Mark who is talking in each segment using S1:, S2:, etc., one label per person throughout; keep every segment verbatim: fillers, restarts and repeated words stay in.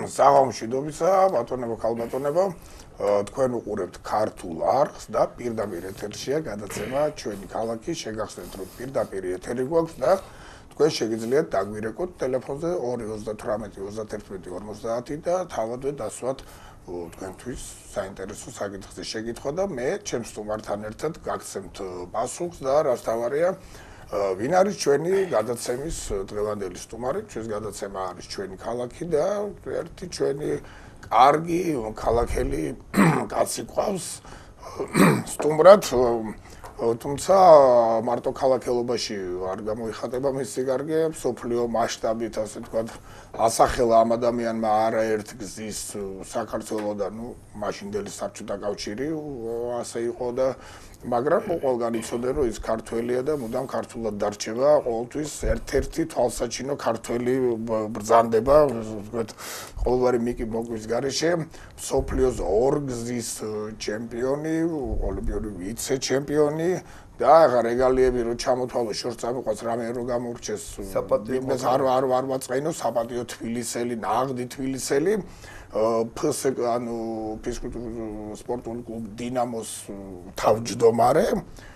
S1: საღამოშიდობისა, ბატონებო, ქალბატონებო, თქვენ უყურებთ ქართულ არხს და პირდაპირ ეთერშია გადაცემა ჩვენი ქალაქი, შეგახსენებთ რომ პირდაპირ ეთერი გვაქვს და თქვენ შეგიძლიათ დაგვირეკოთ ტელეფონზე ორი ოცდათვრამეტი ოცდაათერთმეტი ორმოცდაათი და თავადვე დასვათ თქვენთვის საინტერესო საკითხზე შეკითხვა და მე ჩემს სტუმართან ერთად გაგცემთ პასუხს და რაც თავარია ვინ არის ჩვენი გადაცემის დღევანდელი სტუმარი? ჩვენს გადაცემა არის ჩვენი ქალაქი და ერთი ჩვენი კარგი ქალაქელი კაცი ყავს სტუმრად, თუმცა მარტო ქალაქელობაში არ გამოიხატება მისი კარგი, მსოფლიო მასშტაბით, ასე ვთქვათ, ასახელა ამ ადამიანმა არაერთ გზის საქართველოდან, ნუ მაშინდელი საბჭოთა კავშირი ასე იყო და მაგრამ ყველგან იცოდნენ რომ ის ქართველია და მუდამ ქართულად დარჩება, ყოველთვის ერთ-ერთი თვალსაჩინო ქართველი ბრძანდება, ვთქვათ, ყოველგვარი მიკი მოგვრის გარეშე, მსოფლიოს ორ გზის ჩემპიონი, ოლიმპიური ვიცე-ჩემპიონი და აღარ რეგალიები რო ჩამოთვალო შორს წამოყვას რამე რო გამორჩეს იმას არ არ არ ვაწყენო საპატიო თბილისელი, ნაღდი თბილისელი ფსკ ანუ ფიზკულტურული სპორტული კლუბ დინამოს თავმჯდომარე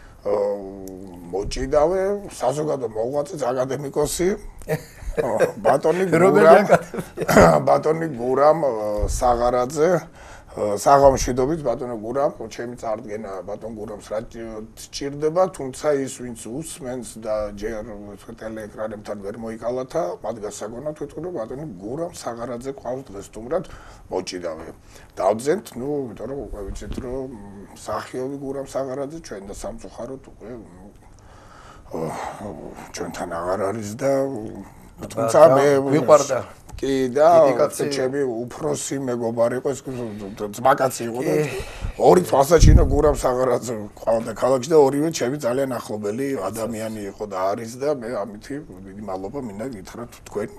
S1: მოჭიდავე საზოგადო მოღვაწე აკადემიკოსი ბატონი გურამ ბატონი გურამ საღარაძე საღამოშიდობით ბატონო გურამ, ჩემი წარდგენა ბატონ გურამს რა სჭირდება, თუმცა ის ვინც უსმენს და ჯერ ტელეეკრანებთან ვერ მოიკალათა, მათ გასაგონად ვიტყვი რომ ბატონი გურამ საღარაძე ყავს დღეს სტუმრად მოჭიდავე. დავძენთ, ნუ, იმიტომ რომ უკვე ვიცით რომ მსახიობი გურამ საღარაძე ჩვენ და სამწუხაროდ უკვე ჩვენთან აღარ არის და თუმცა მე ვიყვარდა კი და ჩემი უფროსი მეგობარი იყო, ძმაკაცი იყო და ორი თვალსაჩინო გურამ საღარაძე ყავდა ქალაქში და ორივე ჩემი ძალიან ახლობელი ადამიანი იყო და არის და მე ამითი დიდი მადლობა მინდა გითხრათ თქვენ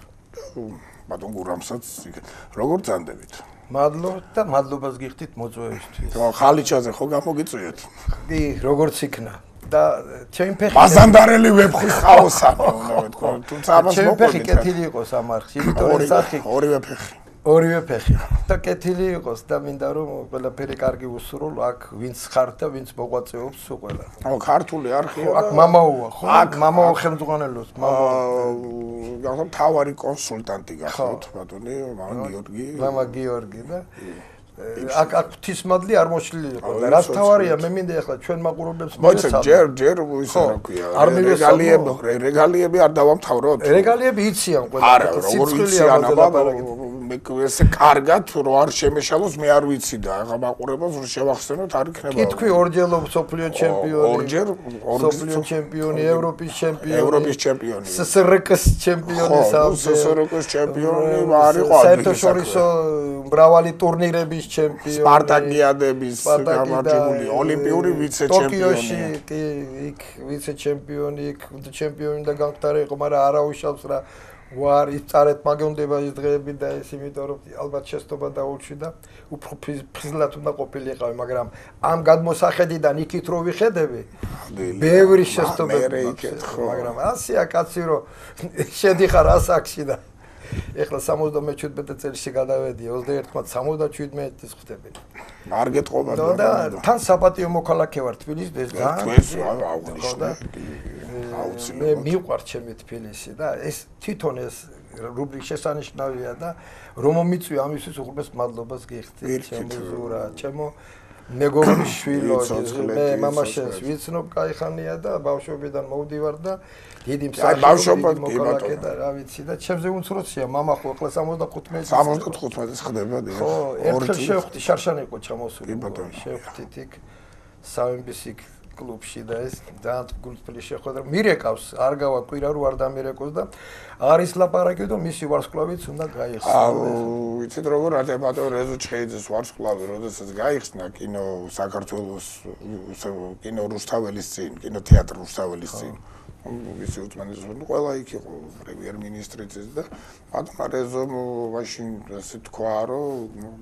S1: ბატონ გურამსაც როგორ ძანდებით?
S2: მადლობა და მადლობას გიხდით მოწვევისთვის.
S1: ხალიჩაზე ხო გამოგიწვიეთ?
S2: კი, როგორც იქნა. და ჩემი ფეხი
S1: მაზანდარელი ვეფხი ხაოსანი უნდა ვთქვა, თუმცა ამას
S2: ჩემი
S1: მოყვებით.
S2: ფეხი კეთილი იყოს ამ არხში, იმიტომ რომ სახი
S1: ორივე ფეხი.
S2: ორივე ფეხი. და კეთილი იყოს და მინდა რომ ყველაფერი კარგი უსრულო, აქ ვინც ხარ და ვინც მოღვაწეობს სულ ყველა.
S1: ხო, ქართული არხია.
S2: აქ მამაოა, ხო? აქ მამაო ხელმძღვანელობს, მამაო.
S1: გახდა მთავარი კონსულტანტი გახდით, ბატონი, მამა გიორგი.
S2: მამა გიორგი და აქ აქ ღვთისმადლი არ მოშლილი იყო და რაც თავარია მე მინდა ახლა ჩვენ მაყურებლებს
S1: მოიცეთ ჯერ ჯერ ისა რა ქვია რეგალიები რეგალიები არ დავამთავროთ
S2: რეგალიები იციან ყველა
S1: არა როგორ იციან აბა მე ესე კარგად რო არ შემეშალოს მე არ ვიცი და აღა მაყურებელს რო შევახსენოთ არ იქნება
S2: კითხვი ორჯერ მსოფლიო ჩემპიონი
S1: ორჯერ
S2: მსოფლიო ჩემპიონი ევროპის ჩემპიონი
S1: ევროპის ჩემპიონი
S2: სსრკ-ის ჩემპიონი
S1: სსრკ-ის ჩემპიონი არ იყო
S2: საერთაშორისო მრავალი ტურნირების ჩემპიონი
S1: სპარტაკიადების გამარჯვებული ოლიმპიური ვიცე-ჩემპიონი
S2: ტოკიოში კი იქ ვიცე-ჩემპიონი იქ ჩემპიონი და გამختار იყო მაგრამ არაუშავს რა ვარ იწარეთ მაგონდება ის დღეები და ეს იმიტომ რომ ალბათ შეცდომა დაუჩვი და უფრო ფიზლად უნდა ყოფილიყავი მაგრამ ამ გადმოსახედიდან იქით რო ვიხედები ბევრი შეცდომები მაგრამ ასია კაცი რო შედიხარ ასაკში და ეხლა სამოცდამეჩვიდმეტე წელში გადავედი ოცდაერთმა სამოცდაჩვიდმეტის ხდები.
S1: არ გეტყობა
S2: და თან საპატიო მოქალაქე ვარ თბილისში ეს
S1: ძალიან აუცილებლია.
S2: მე მიყვარს ჩემი თბილისი და ეს თვითონ ეს რუბრიკა შესანიშნავია და რომ მომიწვია ამისთვის უყურებს მადლობას გიხდით ჩემო ზურა ჩემო მეგობრის შვილო მე მამაშენს ვიცნობ კაიხანია და ბავშვობიდან მოვდივარ და დიდი მსახიობი მოკალაკე და რა ვიცი და ჩემზე უმცროსია მამა ხო ახლა სამოცდახუთმეტი
S1: სამოცდახუთმეტის ხდება და
S2: ხო ერთხელ შევხვდი შარშან იყო ჩამოსული შევხვდით იქ სამების იქ კლუბში და ეს ძალიან გულწრფელი შეხვედრა მირეკავს არ გავა კვირა რო არ დამირეკოს და არის ლაპარაკი და მისი ვარსკვლავიც უნდა გაიხსნა
S1: აუ ვიცით როგორ არის ბატონ რეზო ჩხეიძეს ვარსკვლავი როდესაც გაიხსნა კინო საქართველოს კინო რუსთაველის წინ კინოთეატრ რუსთაველის წინ ვიცი უწმენეს რომ ყველა იქ იყო პრემიერ-მინისტრიც და ბატონ რეზო მაშინ ასე თქვა რომ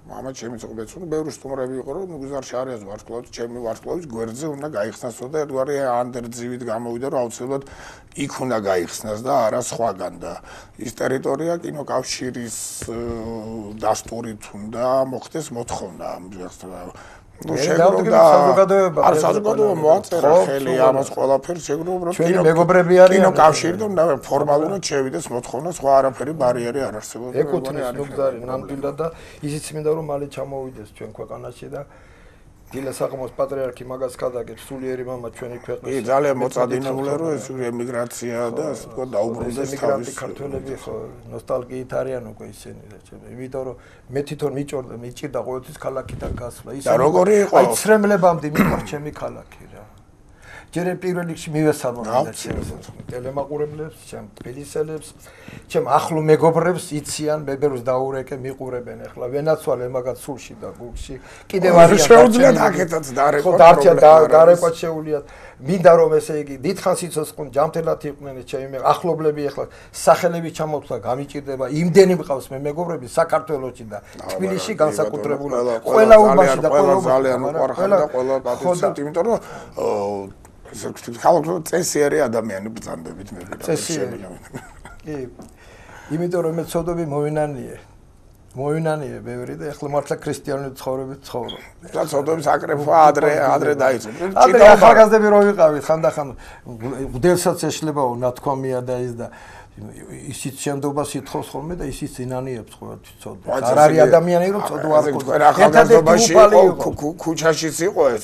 S1: მამა ჩემი წყვეტს უნდა ბევრი სტუმრები იყო რომ გუზარ შარიას ვარსკვლავი ჩემი ვარსკვლავის გვერდზე უნდა გაიხსნასო და ერთგვარი ანდერძივით გამოვიდა რომ აუცილებლად იქ უნდა გაიხსნას და არა სხვაგან და ის ტერიტორია კინოკავშირის დასტურით უნდა მოხდეს მოთხოვნა ამ დღეს ну შეგროვდა არ საზოგადოება მოაწერა ხელი ამას ყველაფერს შეგროვდა
S2: ჩვენი მეგობრები არიან
S1: კინოკავშირი და ფორმალურად შევიდეს მოთხოვნა სხვა არაფერი ბარიერი არ არსებობს
S2: ეკუთვნის ნუგზარი ნამდვილად და ისიც მინდა რომ მალე ჩამოვიდეს ჩვენ ქვეყანაში და დილა საღამოს პატრიარქი მაგას გადაგებს სულიერი მამა ჩვენი ქვეყნის
S1: კი ძალიან მოწადინებულა რომ ეს ემიგრაცია და ასე თქვა დაუბრუნდეს
S2: თავის ქართველები ხო ნოსტალგიით არიან უკვე ისინი და ჩემი იმიტომ რომ მე თვითონ მიჭორდა მიჭირდა ყოველთვის ქალაქიდან გასვლა
S1: ის და როგორი იყო
S2: აი ცრემლებამდე მიყვარს ჩემი ქალაქი რა ჯერ პირველ რიგში მივესალმო ტელემაყურებლებს ჩემ თბილისელებს ჩემ ახლო მეგობრებს იციან მეგობრებს დაურეკე მიყურებენ ახლა ვენაცვალე მაგათ სულში და გულში კიდევ არიან
S1: შეუძლიათ აქეთაც დარეკვა
S2: ხო დარჩა დარეკვა შეუძლიათ მინდა რომ ესე იგი დიდხანს იცოცხლონ ჯამთელად იყვნენ ჩემი ახლობლები ახლა სახელები ჩამოვთლა გამიჭირდება იმდენი მყავს მე მეგობრები საქართველოში და თბილისში განსაკუთრებული ყველა უბანში და
S1: ყველა ძალიან უყარხარ და ყველა პატიცებთ იმიტომ რომ ესე ვთქვით ხალხო წესიერი ადამიანი ბრძანდებით მე
S2: წესიერი კი იმიტომ რომ მე ცოდები მოვინანიე მოვინანიე ბევრი და ახლა მართლა ქრისტიანული ცხოვრებით ცხოვრობ
S1: და ცოდების აკრეფვა ადრე ადრე დაიწყო
S2: ადრე ახალგაზრდები რო ვიყავით ხანდახან უდელსაც ეშლებაო ნათქვამია და ის და ისიც შემდობა სიტყავს ხოლმე და ისიც ინანიებს ყოველთვის ცოდვა არ არის ადამიანი რომ ცოდვა არ
S1: თქვენ ახალგაზრდობაში იყო ქუჩაშიც იყო ეს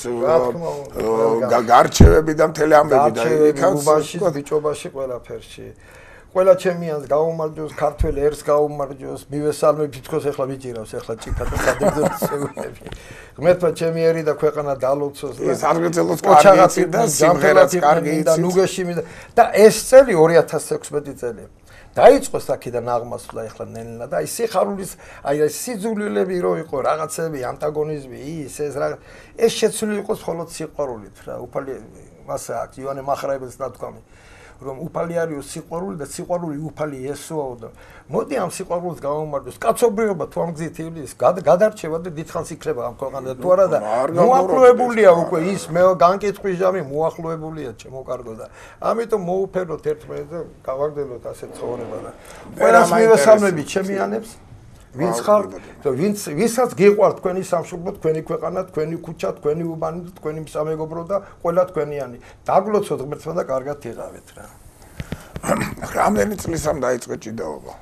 S1: გარჩევები და მთელი ამბები და
S2: იქაც ბიჭობაში ყველაფერში ყველა ჩემიანს გაუმარჯოს ქართველ ერს გაუმარჯოს მივესალმე თითქოს ახლა მიჭირავს ახლა ჭიქა და სადერძო შეუნები ღმერთმა ჩემი ერი და ქვეყანა დალოცოს
S1: და საგრძელოს კარგი და სიმღერაც კარგი
S2: და ნუგეში და ეს წელი ორი ათას ექვსმეტი წელი დაიწყო აქედან აღმასვლა ახლა ნელინა და აი სიხარულის აი ეს სიძულვილები რო იყო რაღაცები ანტაგონიზმი ის ეს რა ეს შეცვლილი იყოს მხოლოდ სიყვარულით რა უფალი მასა აქ ივანე მახრაებელს ნათქვამი რომ უფალი არის სიყვარული და სიყვარული უფალი ესოაო და მოდი ამ სიყვარულს გავამარჯოს კაცობრიობა თუ ამ გზით ივლის გადარჩება და დიდხანს იქნება ამ ქვეყანაზე თუ არა და მოახლოებულია უკვე ის მე განკითხვის ჟამი მოახლოებულია ჩემო კარგო და ამიტომ მოუფერდოთ ერთმანეთს და გავაგრძელოთ ასე ცხოვრება და ყველას მივესალმებით ჩემიანებს ვინც ხარ და ვინც ვისაც გიყვართ თქვენი სამშობლო თქვენი ქვეყანა თქვენი ქუჩა თქვენი უბანი თქვენი სამეგობრო და ყველა თქვენიანი დაგლოცოთ ღმერთმა და კარგად იღავეთ რა
S1: რამდენი წლის ამ დაიწყე ჭიდაობა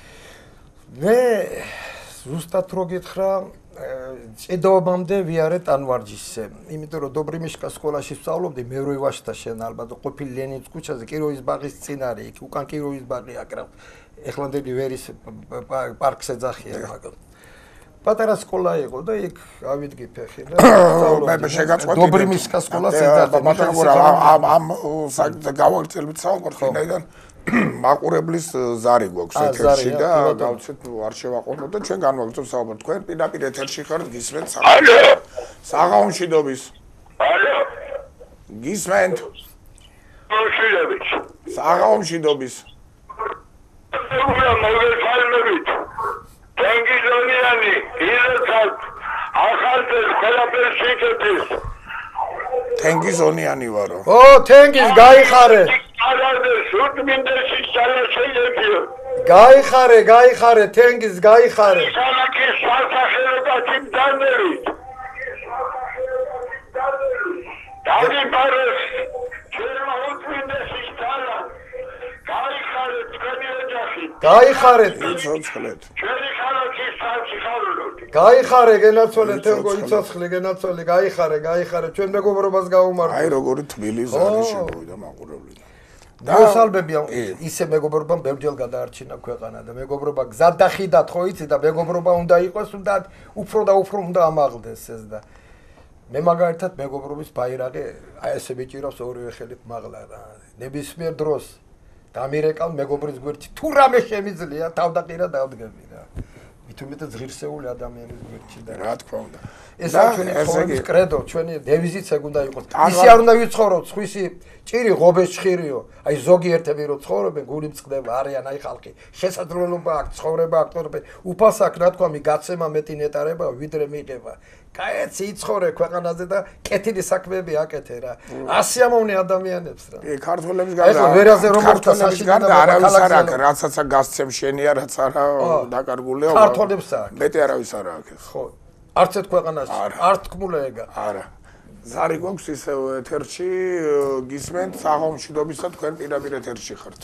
S2: მე ზუსტად რო გითხრა ჭიდაობამდე ვიარე ტანვარჯიშზე იმიტომ რომ დობრიმიშკა სკოლაში ვსწავლობდი მერვე ვაშთა შენ ალბათ ყოფილი ლენინის ქუჩაზე კიროვის ბაღის წინ არის იქ უკან კიროვის ბაღი აკრავ ეხლანდელი ვერის პარკს ეძახიან მაგალ პატარა სკოლა იყო და იქ ავიდგი ფეხი და
S1: მე შეგაწყვეტი
S2: დობრიმიშკა სკოლას ეძახდი
S1: მაგრამ ამ გავაგრძელებით საუბარს ვინაიდან მაყურებლის ზარი გვაქვს ეთერში და გავცეთ არ შევაყოლოთ და ჩვენ განვაგრძელოთ საუბარს თქვენ პირდაპირ ეთერში ხართ გისმენთ საღამომშვიდობის
S3: ალო
S1: გისმენთ საღამომშვიდობის
S3: მოგესალმებით თენგიზონიანი ილოცად ახალწელს ყველაფერს შეკეთეს
S1: თენგიზონიანი ვარო
S2: ო თენგიზ გაიხარე
S3: არადე სუდმინდეში შალაშეებიო
S2: გაიხარე გაიხარე თენგიზ გაიხარე
S3: ქალაქის სასახელოთი დანერით დაგიბარეს ჩემო სუდმინდეში შალა გაიხარე თქვენი ოჯახი
S2: გაიხარეთ
S1: იცოცხლეთ
S3: ჩვენი ქალაქის სამსიხარულოდ
S2: გაიხარე გენაცვალე თენგო იცოცხლე გენაცვალე გაიხარე გაიხარე ჩვენ მეგობრობას გაუმარჯოს
S1: აი როგორი თბილი ზარი შემოვიდა მაყურებლიდან
S2: მოსალბები ისე მეგობრობამ ბევრჯერ გადაარჩინა ქვეყანა და მეგობრობა გზად და ხიდად ხო იცი და მეგობრობა უნდა იყოს უნდა უფრო და უფრო უნდა ამაღლდეს ეს და მე მაგალითად მეგობრობის ბაირაღი აი ესე მიჭირავს ორივე ხელით მაღლა რა ნებისმიერ დროს დამირეკავ მეგობრის გვერდში თუ რამე შემიძლია თავდაყირა დავდგები რა მით უმეტეს ღირსეული ადამიანის გვერდში და
S1: რა თქმა უნდა.
S2: ესა ჩვენი ცხოვრების კრედო, ჩვენი დევიზიც ეგ უნდა იყოს. ისი არ უნდა ვიცხოვროთ, სხვისი ჭირი ღობეს ჭირიო. აი ზოგიერთები რო ცხოვრობენ, გული მწყდება, არიან აი ხალხი. შესაძლებლობა აქვს, ცხოვრება აქტორები. უფალს აქვს, რა თქვა, მიგაცემა მეტი ნეტარება, ვიდრე მიღება. კაეცი იცხოვრე ქვეყანაზე და კეთილი საქმეები აკეთე რა. ასი ამოვნე ადამიანებს რა.
S1: კი, ქართველების გარდა.
S2: აი ვერაზე რომ
S1: ქართველების გარდა არავის არ აქვს, რაცაცა გასცემ შენია, რაც არა დაკარგულია.
S2: ქართველებს აქვს.
S1: მეტი არავის არ აქვს.
S2: ხო. არც ერთ ქვეყანაში არ თქმულა ეგა.
S1: არა. ზარი გვაქვს ისევ ეთერში, გისმენთ საღამოშიდობისა თქვენ პირდაპირ ეთერში ხართ.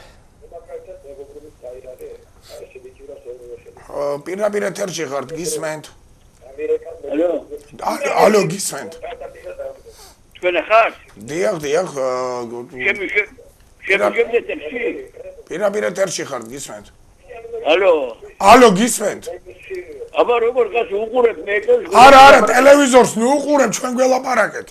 S1: პირდაპირ ეთერში ხართ, გისმენთ.
S3: ალო.
S1: ალო, გისმენთ.
S3: თქვენ ხართ?
S1: დიახ, დიახ.
S3: შემი შემი ეთერში?
S1: პირდაპირ ეთერში ხართ, გისმენთ.
S3: ალო.
S1: ალო, გისმენთ.
S3: აბა როგორ გას უყურებ მე ეს
S1: არა არა ტელევიზორს ნუ უყურებ ჩვენ გველაპარაკეთ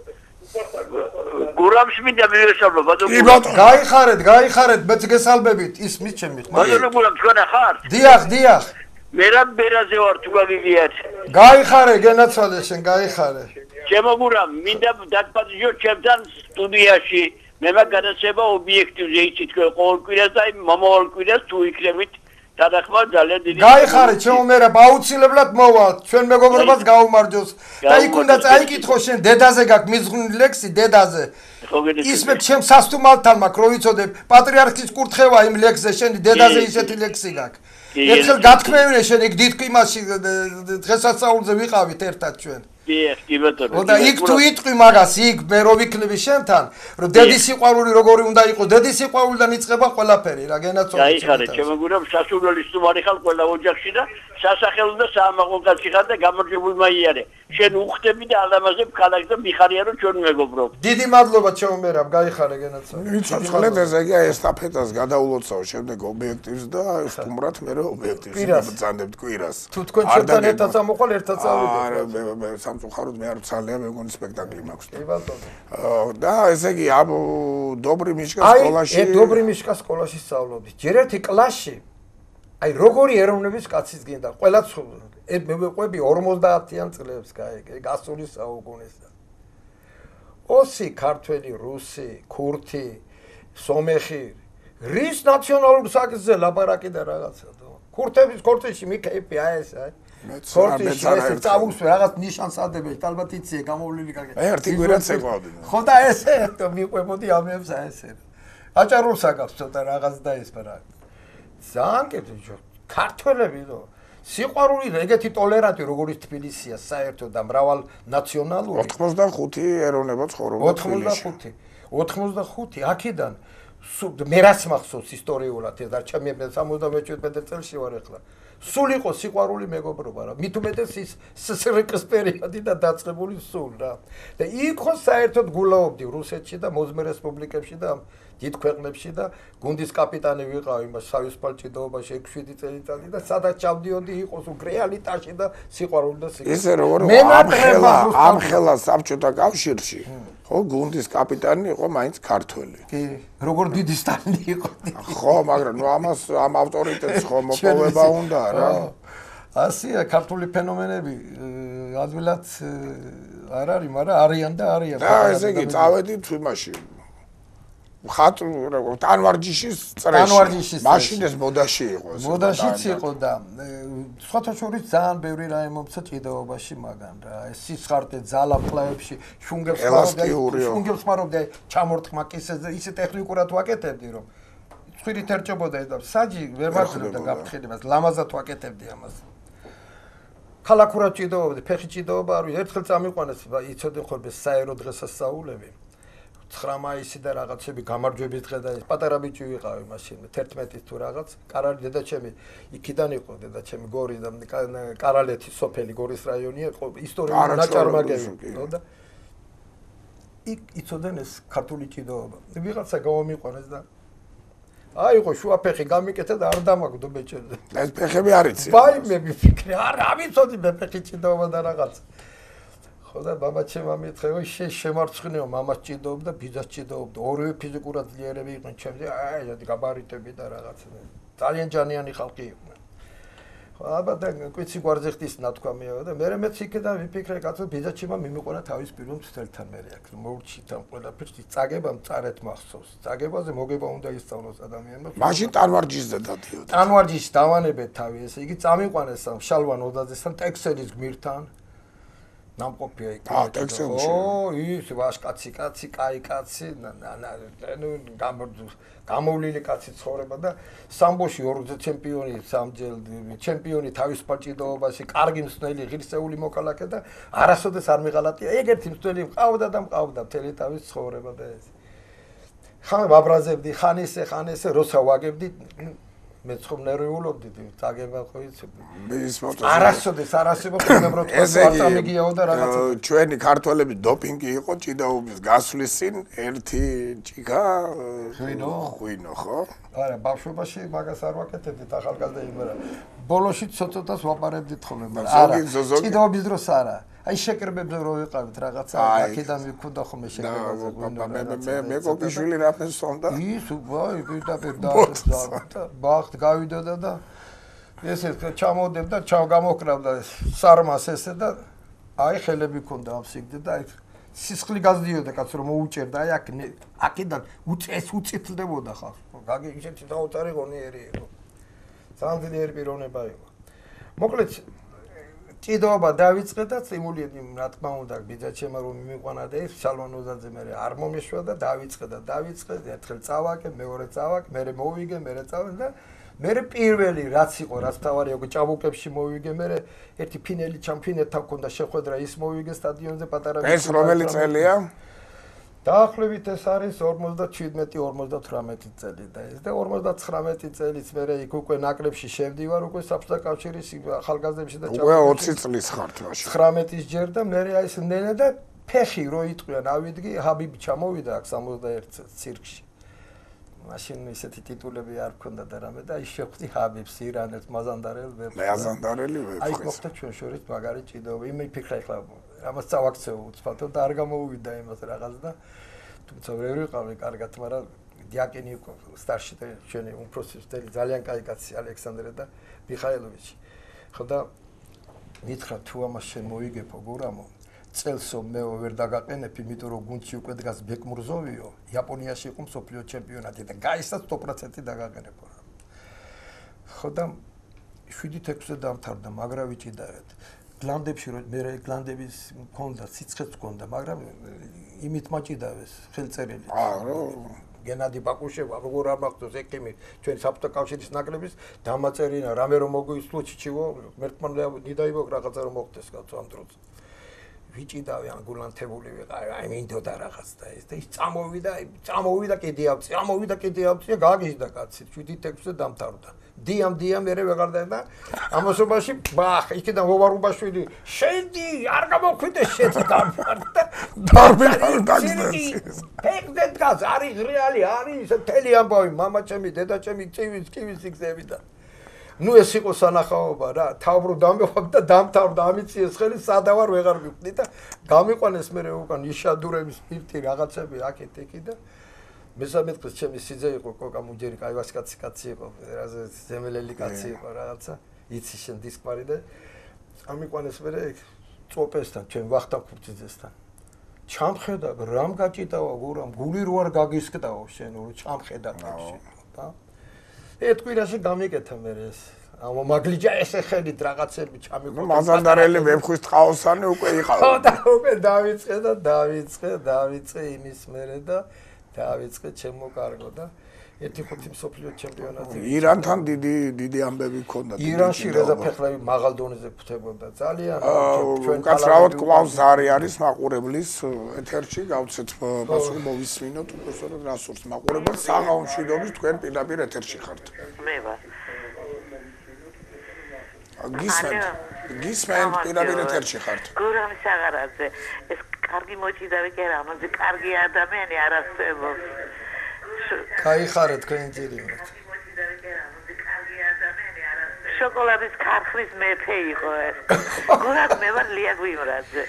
S3: გურამს მინდა მივესალმო ბატონო
S1: კი ბატონო
S2: გაიხარეთ გაიხარეთ მეც გესალმებით ის მის ჩემი
S3: ბატონო გურამ თქვენ ხარ
S2: დიახ დიახ
S3: მე რა ბერაზე ვარ თუ გაგიგიათ
S2: გაიხარე გენაცვალე შენ გაიხარე
S3: ჩემო გურამ მინდა დაგპატიჟო ჩემთან სტუდიაში მე მაგ გადაცემა ობიექტივზე იცით თქვენ ყოველ კვირას და მომავალ კვირას თუ იქნებით დადახმა ძალიან დიდი
S2: გაიხარე ჩემო მე რა აუცილებლად მოვალ ჩვენ მეგობრობას გაუმარჯოს და იქ უნდა წაიკითხო შენ დედაზე გაქვს მიზღვნილი ლექსი დედაზე ის მე ჩემ სასტუმალთან მაქვს რო ვიცოდებ პატრიარქის კურთხევა იმ ლექსზე შენი დედაზე ისეთი ლექსი გაქვს ერთხელ გათქმევინე შენ იქ დიდ იმაში დღესასწაულზე ვიყავით ერთად ჩვენ
S3: დიახ კი ბატონო
S2: და იქ თუ იტყვი მაგას იქ მე რო ვიქნები შენთან რომ დედის სიყვარული როგორი უნდა იყოს დედის სიყვარულიდან იწყება ყველაფერი რა გენაცვალე
S3: გაიხარე ჩემო გურამ სასურველი სტუმარი ხარ ყველა ოჯახში და სასახელო და საამაყო კაცი ხარ და გამარჯვებული მაიარე შენ უხდები და ალამაზებ ქალაქს და მიხარია რომ ჩვენ მეგობრობ
S2: დიდი მადლობა ჩემო მერაბ გაიხარე გენაცვალე
S1: ვიცოცხლეთ ეს ეგია ესტაფეტას გადაულოცავ შემდეგ ობიექტივს და სტუმრად მე რო ობიექტივს ბრძანდებთ კვირას
S2: თუ თქვენ ჩვენთან ერთად წამოყვალ ერთად წავიდეთ
S1: არა მე სამწუხაროდ მე არ ვცალია მე მგონი სპექტაკლი მაქვს
S2: კი ბატონო
S1: და ესე იგი ამ დობრი მიშკა სკოლაში
S2: აი დობრი მიშკა სკოლაში სწავლობდი ჯერ ერთი კლასში აი როგორი ეროვნების კაცის გინდა ყველა მე ვიყვები ორმოცდაათიან წლებს გაიგე გასული საუკუნესა ოსი ქართველი რუსი ქურთი სომეხი რის ნაციონალურ საკითხზე ლაპარაკი და რაღაცა ქურთების ქორთეში მიქეიფი აი ეს აი ქორთეში ეს წავუსვე რაღაც ნიშანს ადებენ ალბათ იცი გამოვლილი გაგე
S1: ერთი გვერდს ეყვავდი
S2: ხო და ესე მიყვებოდი ამებს აი ესე აჭარულს აკავს ცოტა რაღაც და ეს რა ძალიან კეთილ ქართველები რო სიყვარული ეგეთი ტოლერანტი როგორი თბილისია საერთოდ და მრავალ ნაციონალური
S1: ოთხმოცდახუთი ეროვნება ცხოვრობდა
S2: ოთხმოცდახუთი ოთხმოცდახუთი აქედან მე რაც მახსოვს ისტორიულად ეს და ჩემი სამოცდამეჩვიდმეტე წელში ვარ ახლა სულ იყო სიყვარული მეგობრობა რა მით უმეტეს ის სსრკ-ის პერიოდი და დაწყებული სულ რა და იქ ხო საერთოდ გულაობდი რუსეთში და მოზმე რესპუბლიკებში და დიდ ქვეყნებში და გუნდის კაპიტანი ვიყავ იმას საისფალ ჭიდაობაში ექვსი შვიდი წელიწადი და სადაც ჩავდიოდი იყოს უკ რეალიტაში და სიყვარული და სიყვარული
S1: ესე როგორ ამხელა ამხელა საბჭოთა კავშირში ხო გუნდის კაპიტანი იყო მაინც ქართველი
S2: კი როგორ დიდი სტანი იყო
S1: ხო მაგრამ ნუ ამას ამ ავტორიტეტს ხო მოპოვება უნდა რა
S2: ასია ქართული ფენომენები ადვილად არ არის მაგრამ არიან და არიან
S1: და ესე იგი წავედით იმაში ხატ ტანვარჯიშის წრეში მაშინ ეს მოდაში იყო
S2: მოდაშიც იყო და სხვათა შორის ძალიან ბევრი რამე მომცა ჭიდაობაში მაგან რა ეს სისხარტე ძალაფლავებში შუნგებს ხარობდა შუნგებს ხარობდა ჩამორთქმა კისეზე ისე ტექნიკურად ვაკეთებდი რომ ცხვირით ერჭებოდა და საჯი ვერ მარჯვდა გაფრთხილებას ლამაზად ვაკეთებდი ამას ქალაქურად ჭიდაობდი ფეხი ჭიდაობა არ ვიცი ერთხელ წამიყვანეს იცოდნენ ხოლმე საერო დღესასწაულები ცხრა მაისი და რაღაცები გამარჯვების დღე და ეს პატარა ბიჭი ვიყავი მაშინ თერთმეტის თუ რაღაც კარალი დედაჩემი იქიდან იყო დედაჩემი გორი და კარალეთის სოფელი გორის რაიონია ისტორიული ნაჭარმაგები ხო და იქ იცოდნენ ეს ქართული ჭიდაობა ვიღაცა გამომიყვანეს და აი ხო შუაფეხი გამიკეთა და არ დამაგდო მეჭერზე
S1: ეს ფეხები არ იცი
S2: ვაი მე ვიფიქრე არა ვიცოდი მე ფეხი ჭიდაობა და რაღაც ხო და ბაბაჩემ ამითხე ой შემარცხნეო მამას ჭიდაობდა ბიძას ჭიდაობდა ორივე ფიზიკურად ძლიერები იყვნენ ჩემზე აი გაბარიტები და რაღაცა ძალიან ჯანიანი ხალხი იყვნენ ხო აბა და კვიცი გვარზე ხდის ნათქვამია და მე მეც იქიდან ვიფიქრე კაცო ბიძაჩიმა მიმიყონა თავის პირველ მცდელთან მე აქ მოურჩით ამ ყველაფერს წაგებამ წარეთ მახსოვს წაგებაზე მოგება უნდა ისწავლოს ადამიანმა
S1: მაშინ ტანვარჯიშზე დადიოდა
S2: ტანვარჯიშს დავანებეთ თავი ესე იგი წამიყვანეს ამ შალვან ოდაძესთან ტექსელის გმირთან ნამყოფია იქ
S1: აა ტექსელში
S2: ო ის ვაშკაცი კაცი კაი კაცი ნუ გამოვლილი კაცი ცხოვრება და სამბოში ორგზე ჩემპიონი სამჯერ ჩემპიონი თავისუფალ ჭიდაობაში კარგი მსვლელი ღირსეული მოქალაქე და არასოდეს არ მიღალატია ეგერთი მსვლელი მყავდა და მყავდა მთელი თავის ცხოვრება და ეს ხან ვაბრაზებდი ხან ისე ხან ესე როცა ვაგებდი მე ხომ ნერვიულობდი წაგება ხო იცი
S1: ის მოწესრიგე
S2: არასოდეს არასოდეს უბრალოდ პარტამიგიაო და რაღაცა
S1: ჩვენი ქართველები დოპინგი იყო ჭიდაობის გასვლის წინ ერთი ჭიქა
S2: ღვინო
S1: ღვინო ხო
S2: არა ბავშვობაში მაგას არ ვაკეთებდით ახალგაზრდა იმერა ბოლოში ცოტათას ვაპარებდით ხოლმე მაგრამ არა ჭიდაობის დროს არა აი შეკრებებზე რო ვიყავით რაღაცა აქედან მიქონდა ხოლმე შეკრებაზე ღვინო
S1: მე მე კოკიშვილი რაფენს სონდა
S2: ის ვაი პირდაპირ და ბახტ გავიდოდა და ესე ჩამოვდებდა ჩავ გამოკრავდა სარმას ესე და აი ხელები ქონდა ამ სიგდე და აი სისხლი გაზდიოდა კაცო რომ მოუჭერდა აი აქ აქედან უწეს უწითლდებოდა ხალხ გაგი ისეთი დაუწარი ღონიერი იყო ძალიან ძლიერი პიროვნება იყო მოკლედ ჭიდაობა დავიწყე და წიმულიანი რა თქმა უნდა ბიძაჩემა რომ მიმიყვანა და ის შალვანოზაძე მე არ მომეშვა და დავიწყე და დავიწყე ერთხელ წავაკე მეორე წავაკე მე მოვიგე მე წავე და მე პირველი რაც იყო რაც თავარი იყო ჭაბუკებში მოვიგე მე ერთი ფინელი ჩემპიონატთან მქონდა შეხვედრა ის მოვიგე სტადიონზე პატარა
S1: ეს რომელი წელია
S2: დაახლოებით ეს არის ორმოცდაჩვიდმეტი ორმოცდათვრამეტი წელი და ეს და ორმოცდათხრამეტი წელიც მე იქ უკვე ნაკრებში შევდივარ უკვე საბჭოთა კავშირის ახალგაზრდებში და
S1: უკვე ოცი წლის ხართ მაშინ
S2: ცხრამეტის ჯერ და მე აი ეს ნენა და ფეხი რო იტყვიან ავიდგი ჰაბიბი ჩამოვიდა აქ სამოცდაერთ ცირკში მაშინ ისეთი ტიტულები არ მქონდა და რამე და ის შეხვდი ჰაბიბს ირანელს მაზანდარელს ვეფხს
S1: მაზანდარელი ვეფხს
S2: აი მოხდა ჩვენ შორის მაგარი ჭიდაობა იმე ფიქრა ეხლა ამას წავაქცეო უცბათო და არ გამოვიდა იმას რაღაც და თუმცა ვერ ვიყავი კარგად მაგრამ დიაკენი იყო სტარში და ჩვენი უმცროსი ძალიან კაი კაცი ალექსანდრე და მიხაილოვიჩი ხო და მითხრა თუ ამას შემოიგებო გურამო წელსო მე ვერ დაგაყენებ იმიტომ რომ გუნდში უკვე დგას ბეკმურზოვიო იაპონიაში იყო მსოფლიო ჩემპიონატი და გაისაც sto procenti დაგაყენებო ხო და შვიდი თექვსზე დამთავრდა მაგრა ვიჭიდავეთ გლანდებში რომ მე გლანდების მქონდა სიცხეც მქონდა მაგრამ იმით მაჭიდავეს ხელწერილი
S1: აა
S2: გენადი ბაკუშევა როგორ არ მახსოვს ეკიმი ჩვენ საბჭოთა კავშირის ნაკრების დამაწერინა რამე რომ მოგისლუჩიჩივო მერტმანლა ნიდაიბო რაღაცა რომ მოხდეს კაცო ამ დროს ვიჭიდავე ანგულანთებული ვიყავი აი მინდოდა რაღაც და ეს და ის წამოვიდა წამოვიდა კიდე ავწი წამოვიდა კიდე ავწი გაგიჟდა კაცი შვიდი თექვსზე დამთავრდა დიამ დიამ მე ვეღარ და ამასობაში ბახ იქიდან ვოვარუბაშვილი შედი არ გამოხვიდე შეც დამფარდა
S1: დარბინალ დაგზდეს
S2: ეგდეთ გას არის რეალი არის მთელი ამბავი მამა ჩემი დედა ჩემი წივის კივის იქზები და ნუ ეს იყო სანახაობა რა თავბრუ დამეხვდა და დამთავრდა ამიციეს ხელი სადავარ ვეღარ მივხვდი და გამიყვანეს მე უკან იშადურების პირთი რაღაცები აქეთ ეკი და მესამე დღეს ჩემი სიძე იყო კოკა მუჯერი კაი ვასკაცი კაცი იყო რაზე ზემელელი კაცი იყო რაღაცა იცი შენ დისკვარი და ამიყვანეს მე წოპესთან ჩვენ ვახტანგ ხურციძესთან ჩამხედა რამ გაჭიტავა გურამ გული რო არ გაგისკდაო შენ რო ჩამხედა კაცი და ეთქვირაში გამიკეთა მე ეს ამ მაგლიჯა ესე ხედით რაღაცები ჩამიყვანა
S1: მაზანდარელი ვეფხვის ტყაოსანი უკვე იყავა
S2: ხო და უკვე დავიწყე და დავიწყე დავიწყე იმის მერე და დავიწყე ჩემო კარგო და ერთი ხუთი მსოფლიო ჩემპიონატი
S1: ირანთან დიდი დიდი ამბები ჰქონდა
S2: ირანში რეზა ფეხლები მაღალ დონეზე ფუთებოდა ძალიან
S1: ჩვენ კაცრავად კლავს არი არის მაყურებლის ეთერში გავცეთ პასუხი მოვისმინოთ უბრალოდ რასურს მაყურებელს საღამოშიდობის თქვენ პირდაპირ ეთერში ხართ
S4: მე ვარ
S1: გისმენთ გისმენთ პირდაპირ ეთერში ხართ
S4: გურამი საღარაძე ეს კარგი მოჭიდავი კი არა ამაზე კარგი ადამიანი არ არსებობს
S2: გაიხარე თქვენ ძირიმეთ
S4: შოკოლადის ქარხნის მეფე იყო ეს გურად მე ვარ ლია გვიმრაძე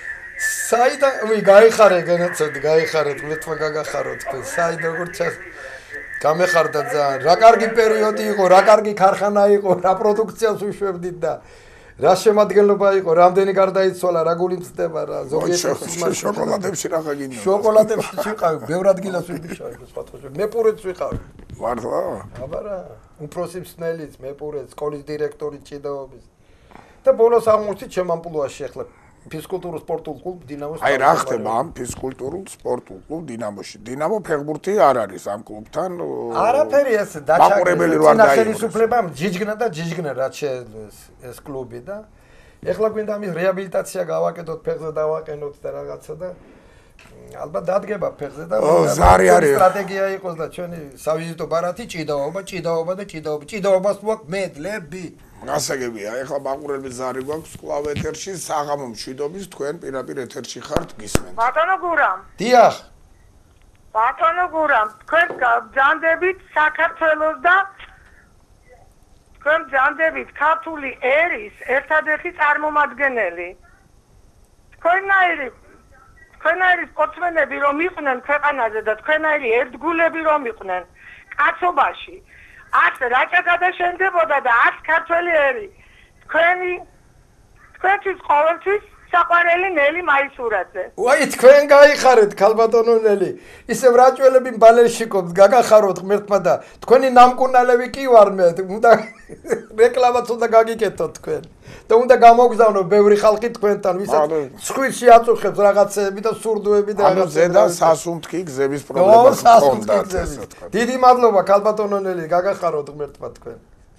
S2: საიდან ვი გაიხარე განაცოდი გაიხარეთ მე თქვა გაგახარო თქვენ საიდან როგორ ჩას გამეხარდა ძალიან. რა კარგი პერიოდი იყო, რა კარგი ქარხანა იყო, რა პროდუქციას უშვებდით და რა შემადგენლობა იყო, რამდენი გარდაიცვალა, რა გული მწდება რა, ზოგიერთი
S1: შოკოლადებში რა გაგინდა.
S2: შოკოლადებში ვიყავი, ბევრ ადგილას ვიბიშავი, სხვადასხვა. მე პურეც ვიყავი.
S1: მართლა?
S2: აბა რა, უფროსი მსნელიც, მე პურეც, სკოლის დირექტორი ჭიდაობის. და ბოლოს აღმოჩნდა ჩემ ამპლუაში ახლა ფიზკულტურულ სპორტულ კლუბ დინამოს.
S1: აი რა ხდება ამ ფიზკულტურულ სპორტულ კლუბ დინამოში? დინამო ფეხბურთი არ არის ამ კლუბთან.
S2: არაფერი ეს
S1: დაჭაყრებელი რო არ დაიყო.
S2: ხელისუფლებამ ჯიჯგნა და ჯიჯგნა რაც შეეძლო ეს კლუბი და ეხლა გვინდა ამის რეაბილიტაცია გავაკეთოთ, ფეხზე დავაყენოთ და რაღაცა და ალბათ დადგება ფეხზე და
S1: ზარი არის.
S2: სტრატეგია იყოს და ჩვენი სავიზიტო ბარათი ჭიდაობა, ჭიდაობა და ჭიდაობა. ჭიდაობას ვაქვს მედლები.
S1: გასაგებია, ეხლა მაყურებელი ზარი გვაქვს კლავ ეთერში, საღამო მშვიდობის, თქვენ პირაპირ ეთერში ხართ, გისმენთ.
S5: ბატონო გურამ.
S2: დიახ.
S5: ბატონო გურამ, თქვენ ბრძანდებით საქართველოს და თქვენ ბრძანდებით ქართული ერის ერთადერთი წარმომადგენელი. თქვენაირი თქვენაირი სპორტსმენები რომ იყვნენ ქვეყანაზე და თქვენაირი ერთგულები რომ იყვნენ კაცობაში. ას რაჭა გადაშენდებოდა და ას ქართველი ერი. თქვენი თქვენთვის ყოველთვის საყვარელი ნელი მაისურაძე.
S2: ვაი თქვენ გაიხარეთ ქალბატონო ნელი. ისევ რაჭველები ბალენში ყოფთ, გაგახაროთ ღმერთმა და თქვენი ნამკუნალები კი ვარ მე. უნდა რეკლამაც უნდა გაგიკეთოთ თქვენ. და უნდა გამოგზავნო ბევრი ხალხი თქვენთან, ვისაც სხვისი აწუხებს რაღაცეები და სურდოები და
S1: რაღაცა ზედა სასუნთქი გზების პრობლემა
S2: ჰქონდა. დიდი მადლობა ქალბატონო ნელი, გაგახაროთ ღმერთმა თქვენ.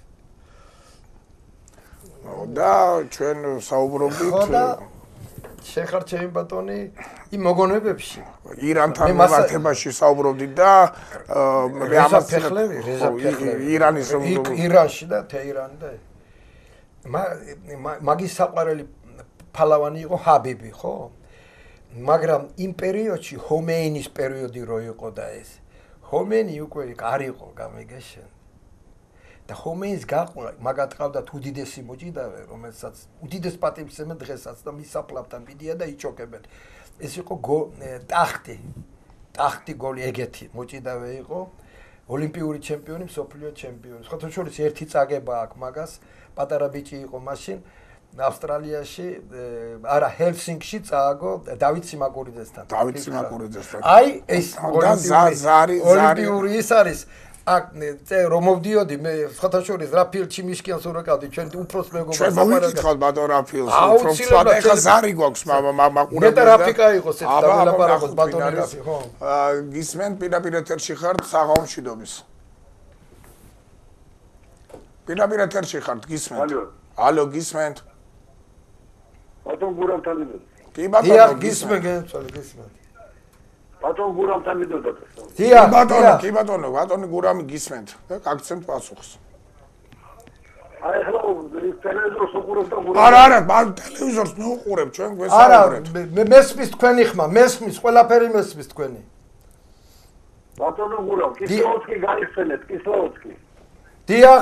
S1: და ჩვენ საუბრობთ
S2: შენ ხარ ჩემი ბატონი იმ მოგონებებში.
S1: ირანთან მიმართებაში საუბრობდით და
S2: მე ამას ფეხლები, რეზა ფეხლები.
S1: ირანის რომ
S2: ირანში და თეირანი და მაგის საყვარელი ფალავანი იყო ჰაბიბი, ხო? მაგრამ იმ პერიოდში ჰომეინის პერიოდი რო იყო და ეს ჰომეინი უკვე არ იყო გამიგეშენ. და ჰომეინს გაყვა, მაგათ ყავდათ უდიდესი მოჭიდავე, რომელსაც უდიდეს პატივს ემენ დღესაც და მის საფლავთან მიდია და იჩოქებენ. ეს იყო ტახტი. ტახტი გოლი ეგეთი მოჭიდავე იყო. ოლიმპიური ჩემპიონი, მსოფლიო ჩემპიონი. სხვათა შორის ერთი წაგება აქვს მაგას. პატარა ბიჭი იყო მაშინ ავსტრალიაში, არა ჰელსინკში წააგო დავით სიმაკურიძესთან.
S1: დავით სიმაკურიძესთან.
S2: აი ეს
S1: ზარი
S2: ოლიმპიური ის არის. აქ წე რომ მოვდიოდი მე სხვათა შორის რა ფილმში მიშკიანს ვაკავდი ჩვენ უფროს მეგობრებს
S1: ჩვენ მოვიკითხავთ ბატონ რა ფილმს უფროს და ეხლა ზარი გვაქვს მაყურებელი
S2: მე და რაფიკა იყოს ეს და ვილაპარაკოთ ბატონი რაფი ხო
S1: გისმენთ პირდაპირ ეთერში ხართ საღამო მშვიდობის პირდაპირ ეთერში ხართ გისმენთ
S6: ალო
S1: ალო გისმენთ
S6: ბატონ გურამთან მიდოდ
S1: კი ბატონო
S2: გისმენ გეცვალე გისმენ
S6: ბატონ გურამთან მიდოდოთ
S2: დიახ
S1: ბატონო კი ბატონო ბატონი გურამი გისმენთ და გაგცემთ პასუხს
S6: აი ახლა ტელევიზორს უყურებ და გურამ
S1: არა არა ტელევიზორს მე უყურებ ჩვენ
S2: არა
S1: გვესაუბრეთ
S2: მე მესმის თქვენი ხმა მესმის ყველაფერი მესმის თქვენი
S6: ბატონო გურამ კისლოვსკი გაიხსენეთ კისლოვსკი
S2: დიახ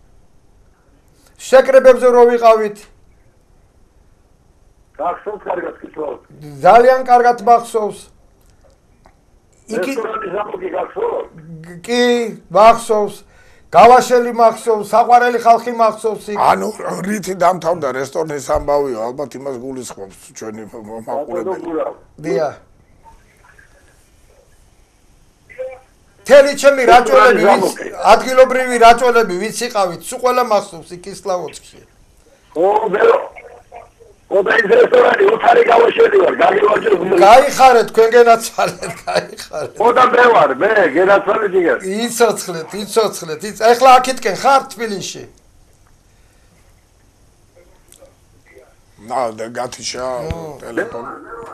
S2: შეკრებებზე რო ვიყავით
S6: გახსოვთ კარგად კისლოვსკი
S2: ძალიან კარგად მახსოვს
S6: იქი რესტორანი გახსოვთ
S2: კი მახსოვს გავაშელი მახსოვს საყვარელი ხალხი მახსოვს იქ
S1: ანუ რითი დამთავრდა რესტორნის ამბავიო ალბათ იმას გულისხმობს ჩვენი მაყურებელი
S2: დიახ თელი ჩემი რაჭველები ვიც ადგილობრივი რაჭველები ვიც იყავით სულ ყველა მახსოვს იქ კისლავოცკში
S6: ო ბერო ოდა ის რესტორანი უთხარი გავაშელი ვარ გაგივარჯოთ
S2: გაიხარეთ თქვენ გენაცვალეთ გაიხარეთ
S6: ოდა მე ვარ მე გენაცვალეთ იგივე
S2: იცოცხლეთ იცოცხლეთ იც ეხლა აქეთკენ ხარ თბილისში
S1: ნა და გათიშა ტელეფონი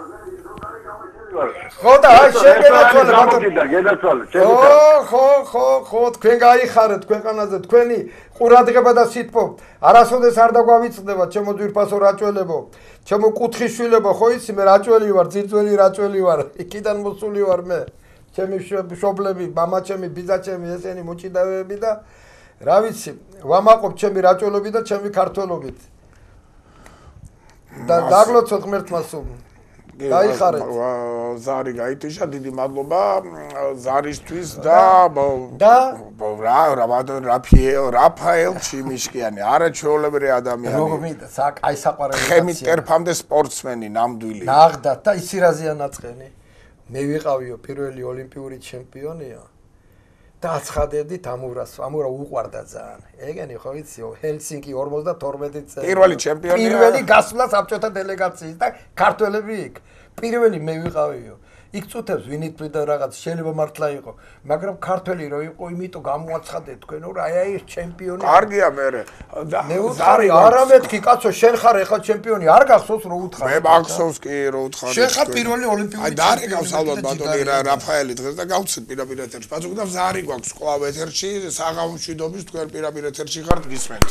S2: ხო და აი შენ გენაცვალე ბატონო
S6: გენაცვალე
S2: ო ხო ხო ხო თქვენ გაიხარეთ ქვეყანაზე თქვენი ყურადღება და სიტყვა არასოდეს არ დაგვავიწყდება ჩემო ძვირფასო რაჭველებო ჩემო კუთხიშვილებო ხო იცი მე რაჭველი ვარ ძირძველი რაჭველი ვარ იქიდან მოსული ვარ მე ჩემი მშობლები მამა ჩემი ბიძა ჩემი ესენი მოჭიდავეები და რა ვიცი ვამაყობ ჩემი რაჭველობით და ჩემი ქართველობით და დაგლოცოთ ღმერთმა სულ გაიხარეთ.
S1: ზარი გაიტიშა, დიდი მადლობა ზარისთვის და
S2: და
S1: რა რაფიელ რაფაელ ჩიმიშკიანი, არაჩვეულებრივი ადამიანი.
S2: როგორ მინდა, აი საყვარელი
S1: ხემი ტერფამდე სპორტსმენი ნამდვილი.
S2: ნახდათ და ისი რაზეა ნაწყენი. მე ვიყავიო პირველი ოლიმპიური ჩემპიონია. და აცხადებდით ამურას, ამურა უყვარდა ძალიან. ეგენი ხო ვიციო, ჰელსინკი ორმოცდათორმეტი წელი.
S1: პირველი ჩემპიონია.
S2: პირველი გასვლა საბჭოთა დელეგაციის და ქართველები იქ. პირველი მე ვიყავიო. იქ წუთებს ვინ ითვლიდა რაღაც შეიძლება მართლა იყო, მაგრამ ქართველი რო იყო, იმიტომ გამოაცხადეთ თქვენო რა აი ეს ჩემპიონი.
S1: კარგია მერე.
S2: მე უთხარი არამეთქი კაცო, შენ ხარ ახლა ჩემპიონი, არ გახსოვს რო უთხარი.
S1: მე მახსოვს კი რო უთხარი.
S2: შენ ხარ პირველი ოლიმპიური
S1: ჩემპიონი. აი დარიგავს ალბათ ბატონი რა რაფაელი დღეს და გავცეთ პირაპირ ეთერში. ბაცუკ და ზარი გვაქვს კვლავ ეთერში, საღამომშვიდობის თქვენ პირაპირ ეთერში ხართ გისმენთ.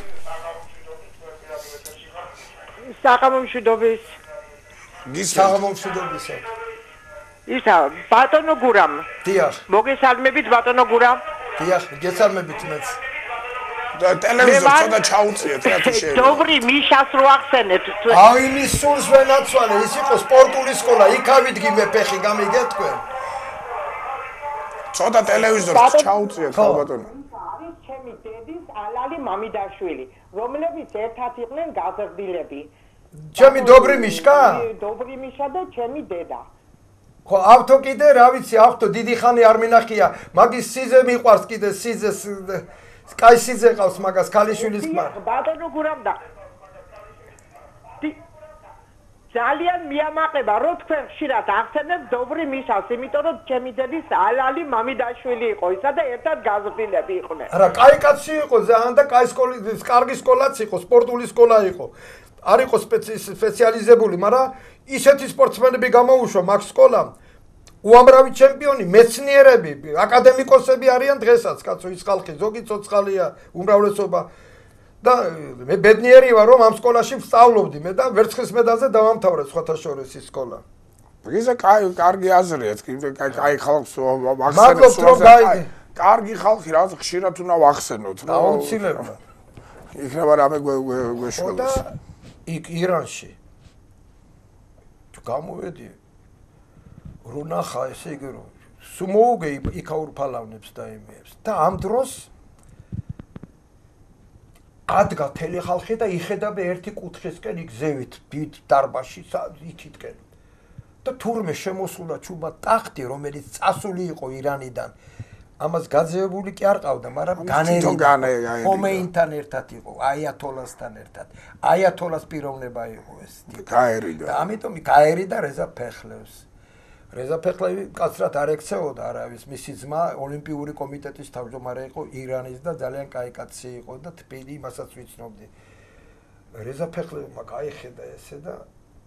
S5: საღამომშვიდობის.
S1: გისმენთ.
S2: საღამომშვიდობისა.
S5: ისა ბატონო გურამ.
S2: დიახ.
S5: მოგესალმებით ბატონო გურამ.
S2: დიახ, გესალმებით მეც.
S1: და ტელევიზორს ცოტა ჩაუწიეთ რა შეიძლება.
S5: დობრი მიშას რო ახსენეთ.
S2: აი მის სულს ვენაცვალე, ის იყო სპორტული სკოლა, იქ ავიდგი მე ფეხი გამიგეთ თქვენ.
S1: ცოტა ტელევიზორს ჩაუწიეთ რა ბატონო.
S5: არის ჩემი დედის ალალი მამიდაშვილი, რომლებიც ერთად იყვნენ გაზრდილები.
S2: ჩემი დობრი მიშკა?
S5: დობრი მიშა და ჩემი დედა.
S2: ხო, ავთო კიდე რა ვიცი, ავთო დიდი ხანი არ მინახია, მაგის სიძე მიყვარს კიდე სიძე კაი სიძე ყავს მაგას ქალიშვილის ხმარ.
S5: ბატონო გურამ და ძალიან მიამაყება რო თქვენ ხშირად ახსენებთ დობრი მიშას, იმიტომ რომ ჩემი დედის ალალი მამიდაშვილი იყო ისა და ერთად გაზრდილები იყვნენ.
S2: არა, კაი კაცი იყო ძალიან და კაი სკოლა, კარგი სკოლაც იყო, სპორტული სკოლა იყო. არ იყო სპეციალიზებული, მაგრამ ისეთი სპორტსმენები გამოუშვა მაგ სკოლამ. უამრავი ჩემპიონი, მეცნიერები, აკადემიკოსები არიან დღესაც, კაცო, ის ხალხი, ზოგი ცოცხალია, უმრავლესობა. და მე ბედნიერი ვარ, რომ ამ სკოლაში ვსწავლობდი მე და ვერცხლის მედალზე დავამთავრე სხვათა შორის ის სკოლა.
S1: ისა კაი, კარგი აზრია, კაი, კაი ხალხს
S2: მადლობთ რომ გაიგე.
S1: კარგი ხალხი რა ხშირად უნდა ვახსენოთ, რა.
S2: აუცილებლად.
S1: იქნება რამე გვეშველოს.
S2: იქ ირანში თუ გამოვედი რო ნახა ესე იგი რომ სუმოუგე იქაურ ფალავნებს და იმებს და ამ დროს ადგა თელი ხალხი და იხედავ ერთი კუთხესკენ იქ ზევით დიდ დარბაზში იქითკენ და თურმე შემოსულა ჩუბა ტახტი რომელიც წასული იყო ირანიდან ამას გაძევებული კი არ ყავდა, მაგრამ განერიდა. ხომეინთან ერთად იყო, აიათოლასთან ერთად. აიათოლას პიროვნება იყო ეს.
S1: გაერიდა.
S2: და ამიტომ გაერიდა რეზა ფეხლევს. რეზა ფეხლევი კაცრად არ ექცეოდა არავის, მისი ძმა ოლიმპიური კომიტეტის თავმჯდომარე იყო ირანის და ძალიან კაი კაცი იყო და თბილი იმასაც ვიცნობდი. რეზა ფეხლევმა გაიხედა ესე და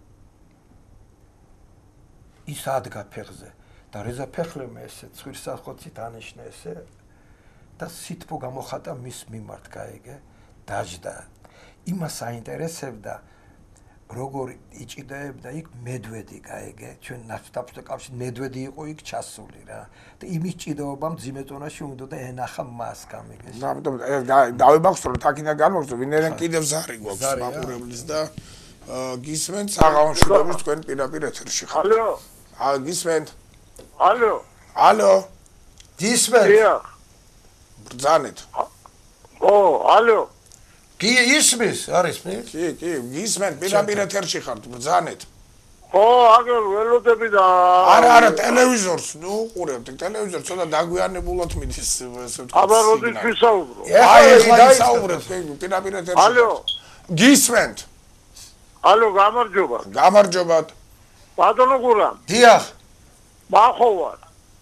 S2: ის ადგა ფეხზე. და რეზა ფეხლემ ესე ცხვირსახოცით ანიშნა ესე და სითბო გამოხატა მის მიმართ გაიგე დაждდა იმას აინტერესებდა როგორ იჭიდაებდა იქ მედვედი გაიგე ჩვენ ნაცნობთა კავშირში მედვედი იყო იქ ჩასული რა და იმის ჭიდაობამ ძიმეტონაში უნდა და ენახა მას გამიგეს
S1: და ამიტომ დავებახსო რომ თაკინა განმოგწო ვინერენ კიდევ ზარი გვაქვს მაყურებლის და გისმენთ საღამომშვიდობის თქვენ პირაპირ ეთერში ხარ
S6: ალო
S1: ა გისმენთ
S6: ალო
S1: ალო
S2: გისმენთ
S1: ბრძანეთ
S6: ო ალო
S2: კი ისმის არის მე
S1: კი კი გისმენთ პირაპირ ეთერში ხართ ბრძანეთ
S6: ხო აგერ ველოდები და
S1: არა არა ტელევიზორს ნუ უყურებთ ტელევიზორს ცოტა დაგვიანებულად მიდის ესე ვთქვი
S6: აბა როდის ვისაუბრო
S1: აი ეხლა ისაუბრეთ პირაპირ ეთერში
S6: ალო
S1: გისმენთ
S6: ალო გამარჯობა
S1: გამარჯობათ
S6: ბატონო გურამ
S2: დიახ
S6: მახოვარ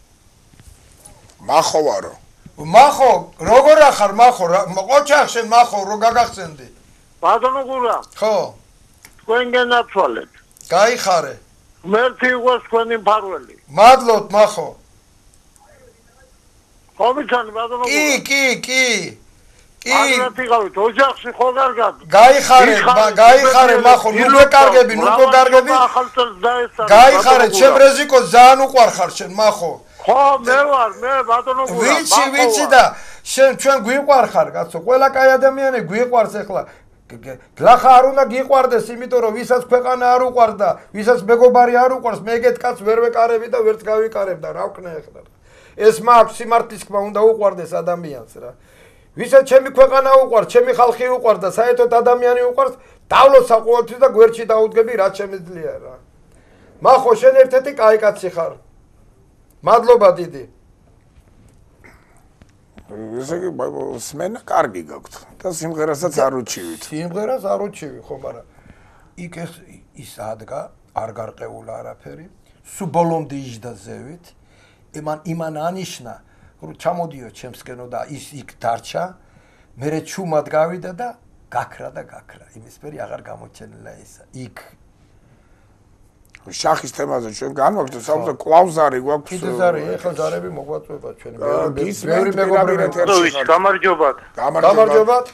S1: მახოვარო
S2: მახო როგორ ახარ მახო ყოჩახ შენ მახო რო გაგახსენდი
S6: ბატონო გურამ
S2: ხო
S6: თქვენ გენაცვალეთ
S2: გაიხარე
S6: მერტი იყოს თქვენი მფარველი
S2: მადლობთ მახო
S6: ხომიცანი ბატონო
S2: კი კი კი კი
S6: აგრეთიღავით ოჯახში ხო კარგად
S2: გაიხარე გაიხარე მახო ნუ გეკარგები ნუ გეკარგები გაიხარე ჩემ რეზიკო ძალიან უყვარხარ შენ მახო
S6: ხო მე ვარ მე ბატონო გურამ
S2: ვიცი ვიცი და შენ ჩვენ გვიყვარხარ კაცო ყველა კაი ადამიანი გვიყვარს ახლა გლახა არ უნდა გიყვარდეს, იმიტომ რომ ვისაც ქვეყანა არ უყვარდა, ვისაც მეგობარი არ უყვარს, მე ეგეთ კაცს ვერ ვეკარები და ვერც გავიკარებ და რა ვქნა ახლა. ეს მაქვს სიმართლის თქმა უნდა უყვარდეს ადამიანს რა. ვისაც ჩემი ქვეყანა უყვარს, ჩემი ხალხი უყვარს და საერთოდ ადამიანი უყვარს, დავლოცავ ყოველთვის და გვერდში დაუდგები რაც შემიძლია რა. მახო შენ ერთ-ერთი კაი კაცი ხარ. მადლობა დიდი.
S1: ესე იგი სმენა კარგი გაქვთ და სიმღერასაც არ უჩივით.
S2: სიმღერას არ უჩივი ხო, მაგრამ იქ ეს ის ადგა არ გარყეულა არაფერი. სულ ბოლომდე იჯდა ზევით. იმან იმან ანიშნა რომ ჩამოდიო ჩემსკენო და ის იქ დარჩა. მერე ჩუმად გავიდა და გაქრა და გაქრა. იმის ფერი აღარ გამოჩენილა ისა. იქ
S1: შახის თემაზე ჩვენ განვაგრძო საუბარ კლავზარი გვაქვს.
S2: კიდე ზარი, ეხლა ზარები მოგვაწვება ჩვენ.
S1: ბევრი მეგობრები
S6: თერჩი. გამარჯობათ.
S2: გამარჯობათ.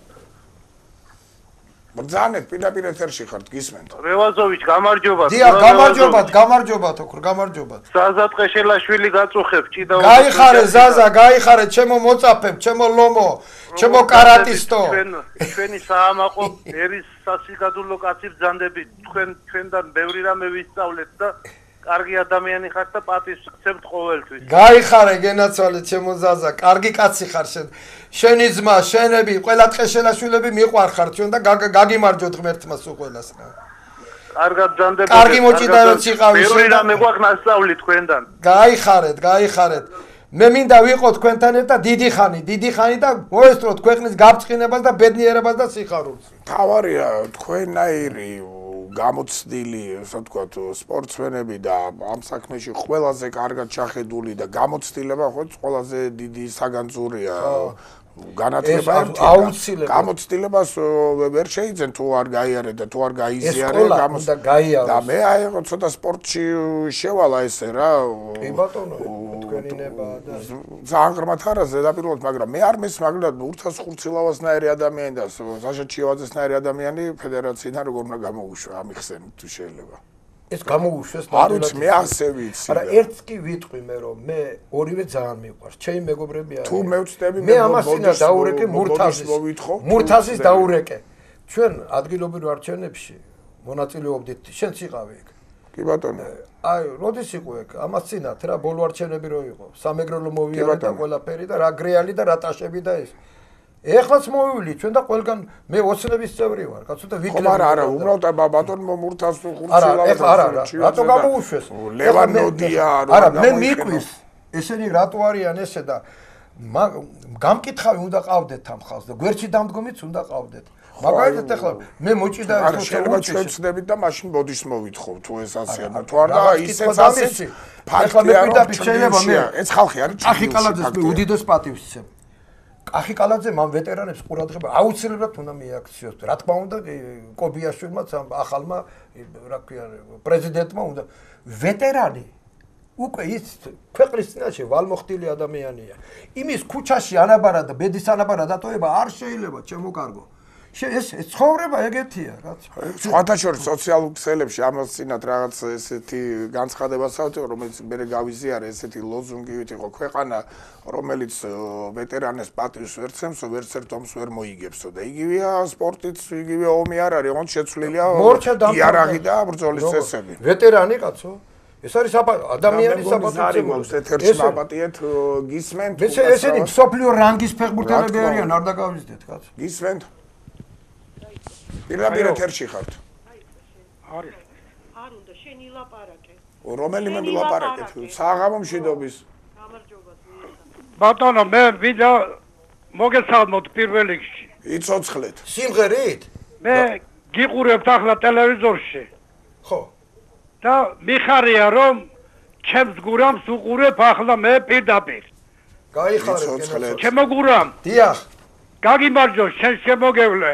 S1: ბრძანეთ, პირდაპირ ეთერში ხართ, გისმენთ.
S6: რევაზოვიჩ, გამარჯობათ.
S2: დიახ, გამარჯობათ, გამარჯობათ, ოქრო, გამარჯობათ.
S6: ზაზა ტყეშელაშვილი გაწუხებ, ჭიდა.
S2: გაიხარე ზაზა, გაიხარე, ჩემო მოწაფებ, ჩემო ლომო, ჩემო კარატისტო.
S6: ჩვენი საამაყო ერის სასიკადულო კაცი ბრძანდები, თქვენ ჩვენთან ბევრი რამე ვისწავლეთ და კარგი ადამიანი ხართ და პატივს გცემთ ყოველთვის.
S2: გაიხარე, გენაცვალე, ჩემო ზაზა, კარგი კაცი ხარ შენ. შენი ძმა, შენები, ყველა ტყეშელაშვილები მიყვარხარ ჩვენ და გაგიმარჯოთ ღმერთმა სულ ყველას რა.
S6: კარგად ბრძანდები.
S2: კარგი მოჭიდაროც იყავი შენ.
S6: ბევრი რამე გვაქვს ნასწავლი თქვენთან.
S2: გაიხარეთ, გაიხარეთ. მე მინდა ვიყო თქვენთან ერთად დიდი ხანი, დიდი ხანი და მოესწროთ ქვეყნის გაბრწყინებას და ბედნიერებას და სიხარულს.
S1: თავარია თქვენაირი გამოცდილი, ასე ვთქვათ, სპორტსმენები და ამ საქმეში ყველაზე კარგად ჩახედული და გამოცდილება ხო ყველაზე დიდი საგანძურია. განათლება
S2: აუცილებლად
S1: გამოცდილებას ვერ შეიძლება თუ არ გაიარე და თუ არ გაიზიარე
S2: გამოცდილება
S1: და მე აი ცოტა სპორტში შევალა ესე რა
S2: კი ბატონო თქვენი ნება და
S1: ძალიან ღრმათ არა ზედაპირულად მაგრამ მე არ მის მაგალითად ურთას ხურცილავასნაირი ადამიანი და საშა ჩიევაძესნაირი ადამიანი ფედერაციიდან როგორ უნდა გამოუშვა ამიხსენით თუ შეიძლება
S2: ეს გამოუშვეს
S1: არ ვიცი მე ასე ვიცი
S2: არა ერთს კი ვიტყვი მე რომ მე ორივე ძალიან მიყვარს ჩემი მეგობრები არიან
S1: თუ მე ვწდები
S2: მე ამასინა დაურეკე მურთაზის მურთაზის დაურეკე ჩვენ ადგილობრივ არჩევნებში მონაწილეობდით შენც იყავი იქ
S1: კი ბატონო
S2: აი როდის იყო ეგ ამასინათ რა ბოლო არჩევნები რო იყო სამეგრელო მოვიარე და ყველაფერი და რა გრეალი და რა ტაშები და ეს ეხლაც მოვივილი ჩვენ და ყველგან მე ოცნების წევრი ვარ კაცო და ვიკლები
S1: არა არა უბრალოდ ბატონო მურთაზ
S2: ხურცილავდა არა არა რატო გამოუშვეს
S1: ლევანოდია
S2: არა მე მიყვის ესენი რატო არიან ესე და გამკითხავი უნდა ყავდეთ ამ ხალხს და გვერდში დამდგომიც უნდა ყავდეთ მაგალითად ახლა მე მოჭიდა
S1: ხო შეიძლება ჩვენ ვწდებით და მაშინ ბოდიშს მოვითხოვ თუ ეს ასეა თუ არა ისეც ასეც
S2: ახლა მე პირდაპირ შეიძლება მე
S1: ეს ხალხი არის
S2: ჭახი კალაძეს მე უდიდეს პატივს ვცემ კახი კალაძე მან ვეტერანებს ყურადღება აუცილებლად უნდა მიაქციოს რა თქმა უნდა კობიაშვილმაც ახალმა რა ქვია პრეზიდენტმა უნდა ვეტერანი უკვე ის ქვეყნის წინაშე ვალმოხტილი ადამიანია იმის ქუჩაში ანაბარა და ბედის ანაბარა დატოვება არ შეიძლება ჩემო კარგო ეს ცხოვრება ეგეთია რაც
S1: სხვათა შორის სოციალურ ქსელებში ამასინათ რაღაც ესეთი განცხადება საერთოდ რომელიც მე გავიზიარე ესეთი ლოზუნგივით იყო ქვეყანა რომელიც ვეტერანებს პატივს ვერ ცემს ვერც ერთ ომს ვერ მოიგებსო და იგივეა სპორტიც იგივე ომი არ არის ოღონდ შეცვლილია იარაღი და ბრძოლის წესები
S2: ვეტერანი კაცო ეს არის ადამიანის
S1: საპატიო ეთერში მაპატიეთ გისმენთ
S2: ესენი მსოფლიო რანგის ფეხბურთელები არიან არ დაგავიძდეთ კაცო
S1: გისმენთ პირდაპირ ეთერში ხართ.
S5: არის. არ უნდა შენ ილაპარაკე.
S1: რომელიმე ვილაპარაკეთ. საღამო მშვიდობის.
S5: გამარჯობა.
S6: ბატონო, მე ვიდა მოგესალმოთ პირველ რიგში.
S1: იცოცხლეთ.
S2: სიმღერით?
S6: მე გიყურებთ ახლა ტელევიზორში.
S2: ხო.
S6: და მიხარია რომ ჩემს გურამს უყურებ ახლა მე პირდაპირ.
S2: გაიხარეთ
S1: იცოცხლეთ.
S6: ჩემო გურამ.
S2: დიახ.
S6: გაგიმარჯო, შენ შემოგევლე.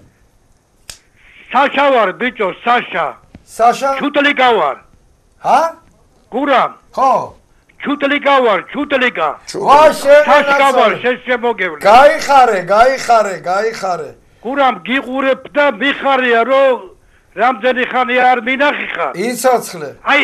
S6: საშა ვარ ბიჭო საშა
S2: საშა
S6: ჩუტლიკა ვარ
S2: ჰა
S6: გურამ
S2: ხო
S6: ჩუტლიკა ვარ ჩუტლიკა
S2: ვა შენ
S6: საშა ვარ შენ შემოგევლე
S2: გაიხარე გაიხარე გაიხარე
S6: გურამ გიყურებ და მიხარია რომ რამდენი ხანი არ მინახი ხარ
S2: იცოცხლე
S6: აი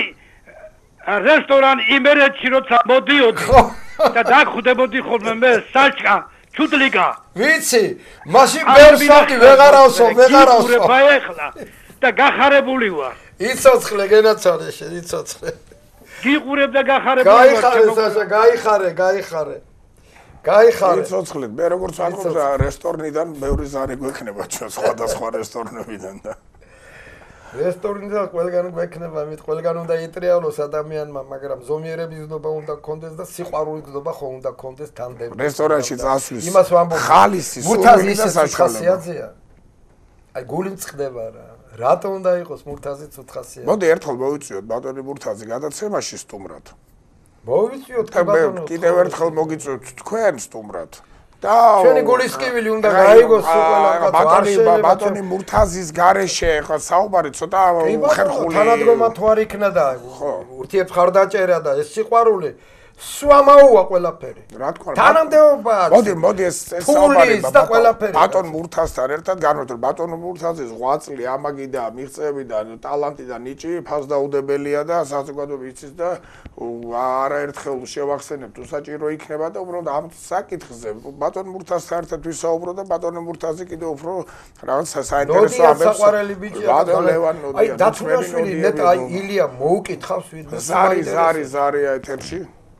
S6: რესტორან იმერეთში როცა მოდიოდი და დაგხვდებოდი ხოლმე მე საშა ჩუდლიკა
S2: ვიცი მაშინ ბერსაკი ვეღარავსო ვეღარავსო
S6: გაეხლა და გახარებული ვარ
S2: იცოცხლე გენაცვალე შე იცოცხლე
S6: გიყურებ და გახარებული ვარ
S2: გაიხარე საშა გაიხარე გაიხარე გაიხარე
S1: იცოცხლეთ მე როგორც ვაკეთებ რესტორნიდან ბევრი ზარი გვექნება ჩვენ სხვადასხვა რესტორნებიდან და
S2: რესტორნიდან ყველგან გვექნება მით ყველგან უნდა იტრიალოს ადამიანმა მაგრამ ზომიერების გზნობა უნდა გქონდეს და სიყვარული გზნობა ხო უნდა გქონდეს თანდem
S1: რესტორანში წასვლის
S2: იმას ვამბობ
S1: ხალისი სურვილი და
S2: საშუალება აი გული მწყდება რა რატო უნდა იყოს მურთაზი ცუთხასია
S1: მოდი ერთხელ მოვიწიოთ ბატონი მურთაზი გადაცემაში სტუმრად
S2: მოვიწიოთ
S1: ბატონო კიდევ ერთხელ მოგიწევთ თქვენ სტუმრად და
S2: ჩვენი გულისკივილი უნდა გაიგოს ყველა
S1: ბატონი ბატონი მურთაზის გარეშე ხო საუბარი ცოტა ხერხული
S2: თანადგომა თუ არ იქნა და ურთიებს ხარდაჭერა და ეს სიყვარული სვამაუა ყველაფერი
S1: რა თქმა უნდა
S2: თანამდებობა
S1: მოდი მოდი ეს საუბარი
S2: და ყველაფერი
S1: ბატონ მურთაზთან ერთად განვეთქვი ბატონ მურთაზის ღვაწლი ამაგიდან მიღწევიდან ტალანტიდან ნიჭი ფასდაუდებელია და საზოგადოება იცის და არაერთხელ შევახსენებთ უსაჭირო იქნება და უბრალოდ ამ საკითხზე ბატონ მურთაზთან ერთად ვისაუბრო და ბატონ მურთაზი კიდევ უფრო რაღაც საინტერესო ამბებს
S2: საყვარელი ბიჭია
S1: ბატონ ლევან ნოდია
S2: აი დათუნაშვილი ნეტა აი ილია მოუკითხავს ვიდრე
S1: ზარი ზარი ზარია ეთერში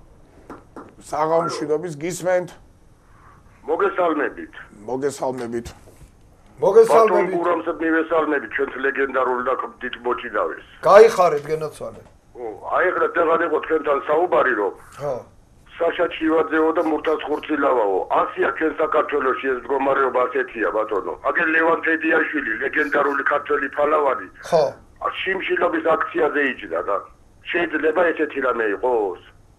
S1: საღამოშიდობის გისმენთ
S7: მოგესალმებით
S1: მოგესალმებით
S2: მოგესალმებით
S7: ბატონ გურამსად მივესალმებით ჩვენს ლეგენდარულ და დიდ მოჭიდავეს
S2: გაიხარეთ გენაცვალე
S7: ო აი ახლა დღეს იყო ჩვენთან საუბარი რომ
S2: ხო
S7: საშა ჩივაძეო და მურთაზ ხურცილავაო ასია ჩვენ საქართველოში ეს მდგომარეობა ასეთია ბატონო აგერ ლევან თედიაშვილი ლეგენდარული ქართველი ფალავანი
S2: ხო
S7: შიმშილობის აქციაზე იჯდა და შეიძლება ესეთი რამე იყოს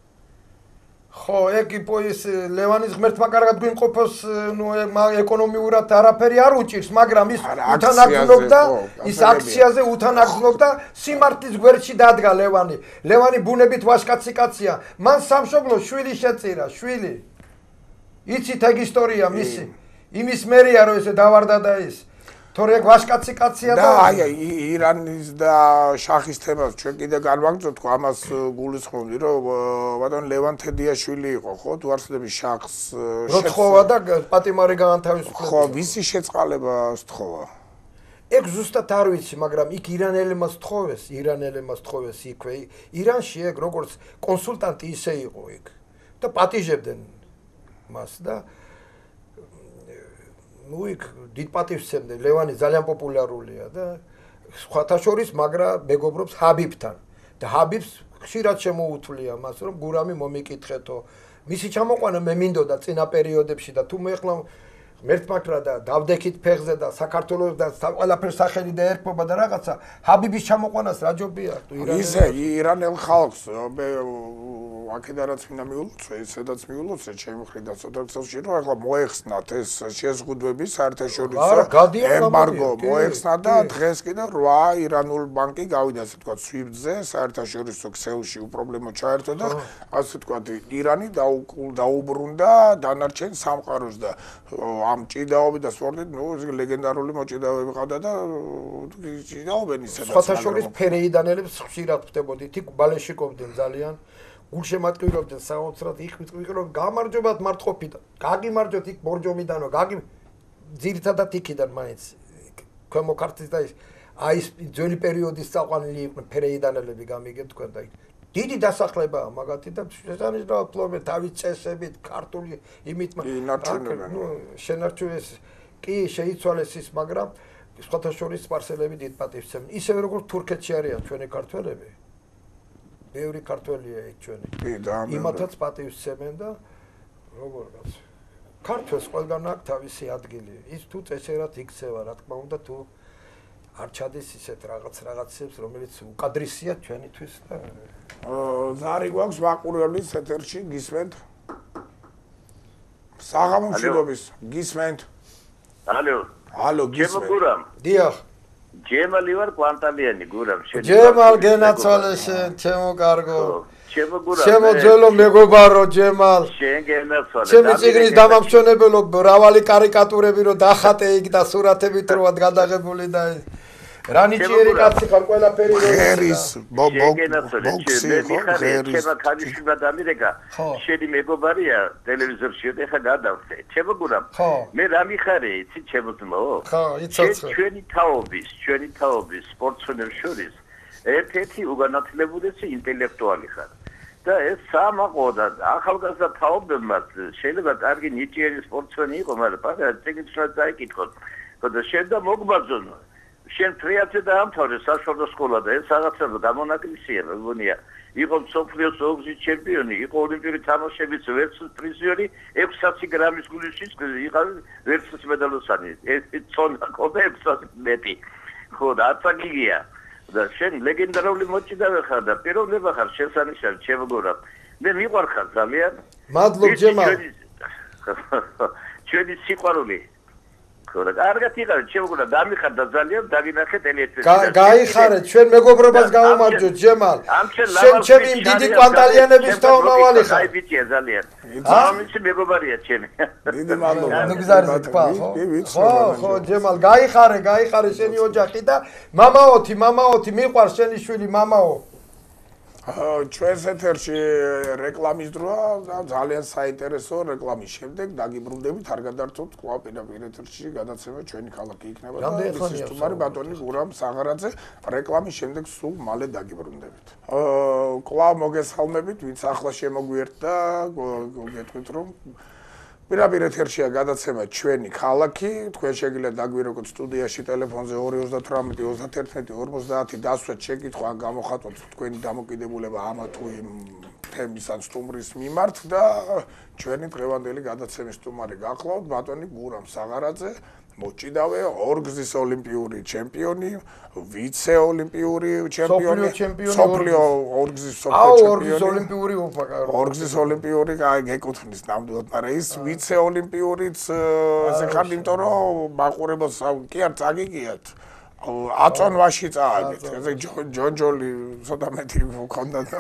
S2: ხო, ეგ ის ლევანის ღმერთმა კარგად გვიმყოფოს, ნუ ეკონომიურად არაფერი არ უჭირს, მაგრამ ის უთანაგზნობდა, ის აქციაზე უთანაგზნობდა სიმართლის გვერდში დადგა ლევანი. ლევანი ბუნებით ვაჟკაცი კაცია. მან სამშობლო შვილი შეწირა, შვილი. იცით ეგ ისტორია მისი. იმის მერია რომ ესე დავარდა და ის თორე ეგ ვაჟკაცი კაცია და
S1: აი აი ირანის და შახის თემას ჩვენ კიდე განვაგრძობთ ხო ამას გულისხმობდი რომ ბატონ ლევან თედიაშვილი იყო ხო თუ არსებობს შახს
S2: როთხოვა და პატიმარი გაანთავისუფლდა
S1: ხო ვისი შეწყალება სთხოვა
S2: ეგ ზუსტად არ ვიცი მაგრამ იქ ირანელებმა სთხოვეს ირანელებმა სთხოვეს იქვე ირანში ეგ როგორც კონსულტანტი ისე იყო იქ და პატიჟებდნენ მას და ну იქ დიდ პატივს სცემდნენ ლევანი ძალიან პოპულარულია და სხვათა შორის მაგრა მეგობრობს ჰაბიბთან და ჰაბიბს ხშირად შემოუთვლია მას რომ გურამი მომიკითხეთო მისი ჩამოყვანა მე მინდოდა წინა პერიოდებში და თუ მე ახლა ღმერთმაქრა და დავდექით ფეხზე და საქართველოს და ყველაფერს სახელი და ერქვა და რაღაცა ჰაბიბის ჩამოყვანას რა ჯობია თუ
S1: ისე ირანელ ხალხს მე აქედანაც მინდა მიულოცო ესედაც მიულოცე ჩემი მხრიდან ცოტა ხსოვში რომ ახლა მოეხსნათ ეს შეზღუდვები საერთაშორისო ემბარგო მოეხსნა და დღეს კიდე რვა ირანულ ბანკი გავიდა ასე თქვა სვიფტზე საერთაშორისო ქსელში უპრობლემო ჩაერთო და ასე თქვა ირანი დაუბრუნდა დანარჩენ სამყაროს და ამ ჭიდაობით და სპორტით ნუ ლეგენდარული მოჭიდავეები ყავდა და ჭიდაობენ ისედაც
S2: სხვათა შორის ფერეიდანელებს ხშირად ხდებოდით იქ ბალეშიკობდნენ ძალიან გულშემატკივრობდნენ საოცრად იქ ვიყრობ გამარჯობათ მარტყოფიდან გაგიმარჯოთ იქ ბორჯომიდანო გაგი ძირითადად იქიდან მაინც ქვემო ქართლის და ის აი ეს ძველი პერიოდის საყვანილი იყვნენ ფერეიდანელები გამიგეთ თქვენ და იქ დიდი დასახლებაა მაგათი და შესანიშნავად ფლობენ თავის წესებით ქართული იმით
S1: ნუ
S2: შენარჩუნეს კი შეიცვალეს ის მაგრამ სხვათა შორის სპარსელები დიდ პატივს სცემენ ისევე როგორც თურქეთში არიან ჩვენი ქართველები ბევრი ქართველია იქ ჩვენი იმათაც პატივს სცემენ და როგორ კაც ქართველს ყველგან აქვს თავისი ადგილი ის თუ წესერად იქცევა რა თქმა უნდა თუ არ ჩადის ისეთ რაღაც რაღაცებს რომელიც უკადრისია ჩვენთვის და
S1: ზარი გვაქვს ვაყურებლის ეთერში გისმენთ საღამოშიდობის გისმენთ
S3: ალო
S1: ალო გისმენთ
S3: გურამ
S2: დიახ
S3: ჯემალი ვარ კვანტალიანი გურამ შენ
S2: ჯემალ გენაცვალე შენ ჩემო კარგო
S3: ჩემო გურამ
S2: ჩემო ძველო მეგობარო ჯემალ
S3: შენ გენაცვალე
S2: ჩემი ციგნის დამამშვენებელო მრავალი კარიკატურები რო დახატე იქ და სურათებით როა გადაღებული და რა ნიჭიერი კაცი ხარ ყველაფერი
S1: ღერის
S3: შეგენაცოლე
S1: ბოქსი
S3: მე
S1: ხო
S3: მიხარი
S1: ღერის
S3: ჩემო ქალიშვილმა დამირეკა შენი მეგობარია ტელევიზორში ეხა გადავხდე ჩემო გურამ მე რა მიხარი იცი ჩემო ძმო
S2: ხო იცოცხლე
S3: ჩვენი თაობის ჩვენი თაობის სპორტსმენებს შორის ერთ-ერთი უგანათლებულესი ინტელექტუალი ხარ და ეს სამაყო და ახალგაზრდა თაობებმაც შეიძლება კარგი ნიჭიერი სპორტსმენი იყო მაგრამ პატარა ტექნიკურად დაიკითხოთ და შენ და მოგბაძონ შენ ფრიაცე დაამთავრე საშუალო სკოლა და ეს რაღაცა გამონაკლისია მეგონია იყო მსოფლიოს ოგზის ჩემპიონი იყო ოლიმპიური თამაშების ვერცხლის პრიზიორი ექვსასი გრამის გულისის იყავი ვერცხლის მედალოსანი ეს წონა ყოდა ექვსასი მეტი ხო და აწაგიგია და შენ ლეგენდარული მოჭიდავე ხარ და პიროვნება ხარ შესანიშნავი ჩემო გორა მე მიყვარხარ ძალიან
S2: მადლობ ჯემალ
S3: ჩვენი სიყვარული და კარგად იყავი ჩემო გორა დამიხარდა ძალიან დაგინახე ტელეეტრში
S2: გაიხარე ჩვენ მეგობრობას გავუმარჯოთ ჯემალ შენ ჩემი იმ დიდი კვანტალიანების თაობავალი ხარ
S3: აი ბიჭია ძალიან ამისი მეგობარია ჩემი
S1: დიდი მადლობა
S2: ნუგზარზე თქვა ხო ხო ჯემალ გაიხარე გაიხარე შენი ოჯახი და მამაოთი მამაოთი მიყვარს შენი შვილი მამაო
S1: ჩვენს ეთერში რეკლამის დროა და ძალიან საინტერესო რეკლამის შემდეგ დაგიბრუნდებით არ გადარწოთ კვლავ პირდაპირ ეთერში გადაცემა ჩვენი ქალაქი იქნება და ის სტუმარი ბატონი გურამ საღარაძე რეკლამის შემდეგ სულ მალე დაგიბრუნდებით კვლავ მოგესალმებით ვინც ახლა შემოგვიერთდა გეტყვით რომ პირდაპირ ეთერშია გადაცემა ჩვენი ქალაქი თქვენ შეგიძლიათ დაგვირეკოთ სტუდიაში ტელეფონზე ორი ოცდათვრამეტი ოცდაათერთმეტი ორმოცდაათი დასვათ შეკითხვა ან გამოხატოთ თქვენი დამოკიდებულება ამა თუ იმ თემის ან სტუმრის მიმართ და ჩვენი დღევანდელი გადაცემის სტუმარი გახლავთ ბატონი გურამ საღარაძე მოჭიდავე ორგზის ოლიმპიური ჩემპიონი ვიცე ოლიმპიური ჩემპიონი სოფლიო ორგზის
S2: ორგზის ოლიმპიური უფაკა
S1: ორგზის ოლიმპიური გეკუთვნის ნამდვილად მაგრამ ის ვიცე ოლიმპიურიც ესე ხარ იმიტომ რომ მაყურებელს კი არ წაგიგიათ აწონვაში წააგეთ ესე ჯონჯოლი ცოტა მეტი მქონდა და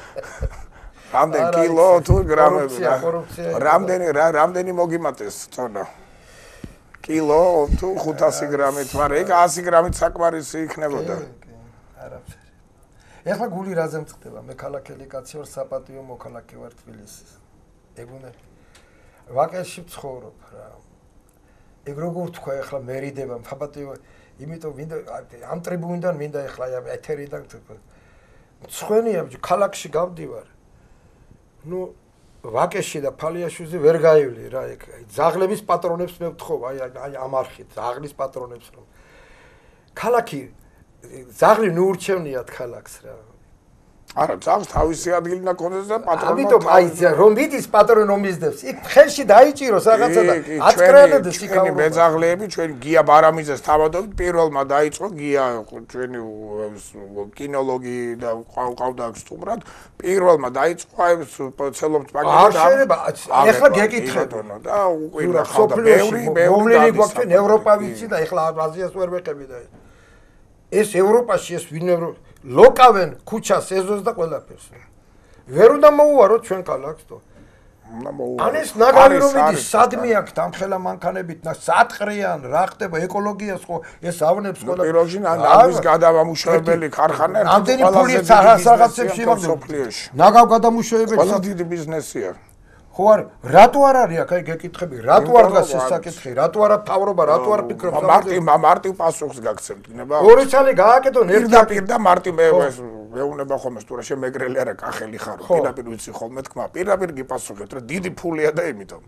S1: რამდენი კილო თუ გრამები რამდენი რამდენი მოგიმატეს წონა კილო თუ ხუთასი გრამით, მაგრამ ეგ ასი გრამით საკმარისი იქნებოდა.
S2: არაფერი. ეხლა გული რაზე მწყდება? მე ქალაქელი კაცი ვარ, საპატიო მოქალაქე ვარ თბილისის. ეგ უნდა ვაკეში ვცხოვრობ რა. ეგ როგორ თქვა ეხლა მერიდება, საპატიო, იმიტომ ვინდა ამ ტრიბუნიდან მინდა ეხლა ეთერიდან თქვა. მცხვენია ბიჭო, ქალაქში გავდივარ. ნუ ვაკეში და ფალიაშვილზე ვერ გაივლი რა ეგ ზაღლების პატრონებს მე ვთხოვ აი აი ამ არხით ზაღლის პატრონებს რომ ქალაქი ზაღლი ნუ ურჩევნიათ ქალაქს რა
S1: არა ზაღს თავისი ადგილი და კონდეს და პატრონო
S2: ამიტომ აი რომ მიდის პატრონო მისდევს იქ ხელში დაიჭიროს რაღაცა და აწკრელებდეს იქ
S1: ჩვენი მეძაღლეები ჩვენი გია ბარამიძეს თავადობით პირველმა დაიწყო გია ჩვენი კინოლოგი და ყავდა სტუმრად პირველმა დაიწყო აი ცელობთ პაკეტი
S2: არ შეიძლება ეხლა გეკითხეთ
S1: და უკვე ხავდა ბევრი ბევრი
S2: მომლელი გვაქვს ჩვენ ევროპა ვიცი და ეხლა აზიას ვერ ვეყები და ეს ევროპაში ეს ვინმე ლოკავენ ქუჩას ეზოს და ყველაფერს. ვერ უნდა მოუვაროთ ჩვენ ქალაქს თო.
S1: უნდა მოუვაროთ.
S2: ან ეს ნაგავი რომ მიდის სადმე აქ დამხელა მანქანებით და სატყრიან რა ხდება ეკოლოგიას ხო ეს ავნებს ყველა.
S1: პიროჟი ნაგვის გადამამუშავებელი ქარხანა
S2: ამდენი ფული რაღაცებში იმაგდებს. ნაგავ გადამუშავებელი
S1: ყველა დიდი ბიზნესია.
S2: ხო არ რატო არ არის აქ აი გეკითხები რატო არ დგას ეს საკითხი რატო არა თავრობა რატო არ ფიქრობს
S1: მარტივ მარტივ პასუხს გაგცემთ ნება
S2: ორი ცალი გააკეთონ
S1: ერთდაპირ და მარტივ მე მეუნება ხოლმე თუ რა შემეგრელი არა კახელი ხარო პირდაპირ ვიცი ხოლმე თქმა პირდაპირ გიპასუხებთ რა დიდი ფულია და იმიტომ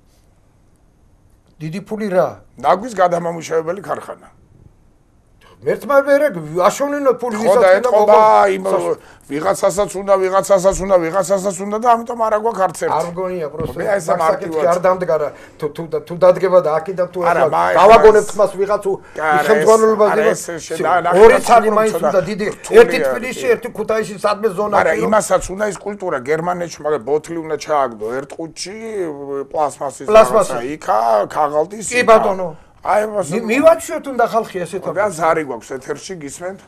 S2: დიდი ფული რა
S1: ნაგვის გადამამუშავებელი ქარხანა
S2: მერტმა ვერე აშოვნინოთ ფული
S1: ვისაც და ეთყობა იმ ვიღაცასაც უნდა ვიღაცასაც უნდა ვიღაცასაც უნდა და ამიტომ არა გვაქვს არც ერთი
S2: არ მგონია პროსტო საკითხი არ დამდგარა თუ თუ თუ დადგება და აქედან თუ
S1: ახლა
S2: გავაგონებთ მას ვიღაც ხელმძღვანელობაზე ორი ცალი მაინც უნდა დიდი ერთი თბილისში ერთი ქუთაისში სადმე ზონა
S1: არა იმასაც უნდა ის კულტურა გერმანეთში მაგრამ ბოთლი უნდა ჩააგდო ერთ ყუთში პლასმასის რაღაცა იქა ქაღალდის
S2: კი ბატონო
S1: აი მას
S2: მივაჩვენოთ უნდა ხალხი ესეთა
S1: და ზარი გვაქვს ეთერში გისმენთ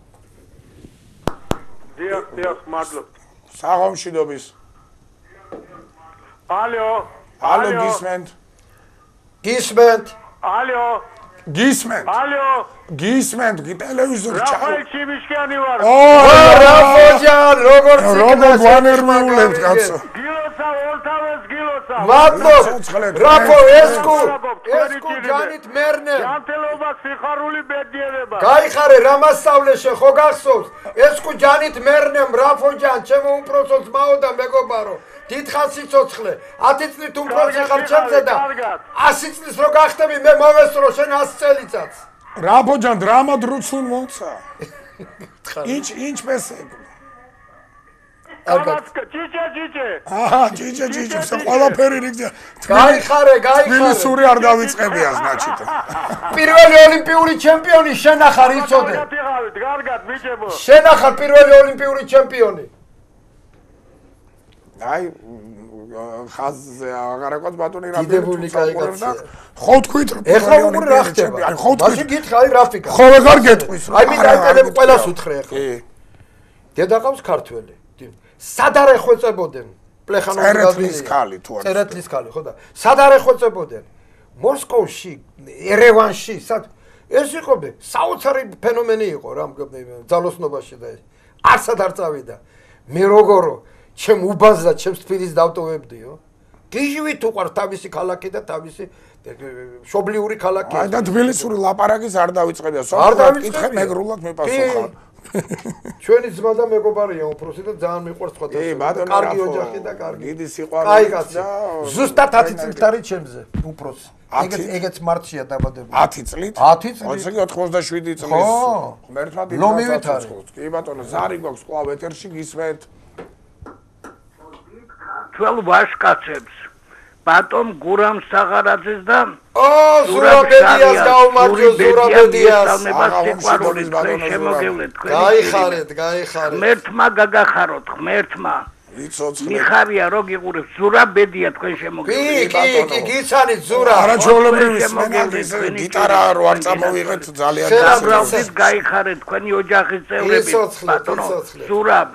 S6: დიახ დიახ მადლობ
S1: საღამშიდობის
S6: ალო
S1: ალო გისმენთ
S2: გისმენთ
S6: ალო
S1: გისმენთ?
S6: ალო,
S1: გისმენთ, კი ტელევიზორი ჩა.
S6: რაფაელ ჩიმიშკიანი ვარ.
S1: ო,
S2: რაფოჯან, როგორ
S1: როგორ ვანერმეულებთ კაცო.
S6: გილოსა, ორთავეს გილოსა.
S2: მადლობ. რაფო ესკუ, ესკუ ჯანით მერნე.
S6: ჯანმრთელობა სიხარული ბედნიერება.
S2: გაიხარე რა მასწავლეშე ხო გახსოვს? ესკუ ჯანით მერნემ რაფოჯან, ჩემო უპროსო ძმაო და მეგობარო. დიდხანს სიცოცხლე. ათი წლით უმცროსი ხარ ჩემზე და ასი წლის რო გახდები მე მოვესწრო შენ ასი წელიწად.
S1: რაფოჯან დრამა დრუცუნ მოცა. ინჩ ინჩ პესე.
S6: კაბაცკა ჭიჭე ჭიჭე.
S1: აჰა ჭიჭე ჭიჭე სა ყველაფერი რიგზა.
S2: გაიხარე, გაიხარე.
S1: თბილისური არ დავიწყებია значит.
S2: პირველი ოლიმპიური ჩემპიონი შენ ახარ იცოდე.
S6: გატიღავით, კარგად მიჭებო.
S2: შენ ახარ პირველი ოლიმპიური ჩემპიონი.
S1: აი ხაზზე აღარაკოთ ბატონი რა
S2: დიდებული კაიკაცია.
S1: ხო თქვით რომ
S2: ეხლა უყურე რა ხდება.
S1: აი ხო თქვით.
S2: მაშინ გითხრა აი რაფიკა.
S1: ხო ვეღარ გეტყვის.
S2: აი მინდა აკადემი ყველას უთხრე ეხლა.
S1: კი.
S2: დედა ყავს ქართველი. სად არ ეხვეწებოდნენ? პლეხანოვი
S1: წერეთლის ქალი თუ არის.
S2: წერეთლის ქალი ხო და სად არ ეხვეწებოდნენ? მოსკოვში, ერევანში, სად ეს იყო საოცარი ფენომენი იყო რა ძალოსნობაში და ეს. არცად არ წავიდა. მე როგორო ჩემ უბანს და ჩემს თბილისს დავტოვებდიო. გიჟივით უყარ თავისი ქალაქი და თავისი შობლიური ქალაქი.
S1: აი და თბილისური ლაპარაკის არ დავიწყებია.
S2: არ დავიწყებია.
S1: კითხე მეგრულად მიპასუხა.
S2: ჩვენი ძმა და მეგობარია უფროსი და ძალიან მიყვარს სხვათა.
S1: კი, ბატონო,
S2: კარგი ოჯახი და კარგი.
S1: დიდი სიყვარული.
S2: კაი კაცი. ზუსტად ათი წლით არის ჩემზე უფროსი. ეგეც ეგეც მარტშია დაბადებული.
S1: ათი წლით?
S2: ათი წლით.
S1: ოცი ოცდაშვიდი წლის.
S2: ხო.
S1: მერთმა დიდი
S2: ლომივით არის.
S1: კი ბატონო, ზარი გვაქვს კვლავ ეთერში გისმენთ.
S6: თვალ ვაშკაცებს. ბატონ გურამ საღარაძეს და
S2: ო ზურაბედიას გაუმარჯო ზურაბედიას.
S6: სიყვარულით თქვენ შემოგევლეთ თქვენ.
S2: გაიხარეთ, გაიხარეთ.
S6: ღმერთმა გაგახაროთ, ღმერთმა.
S1: იცოცხლე.
S6: მიხარია რო გიყურებს ზურაბედია თქვენ შემოგევლეთ.
S2: კი, კი, კი, გიცანით ზურა.
S1: არაჩვეულებრივი სმენალის გიტარა რო არ წამოვიღეთ ძალიან
S6: დაბრალდით გაიხარეთ თქვენი ოჯახის წევრები. ბატონო ზურაბ.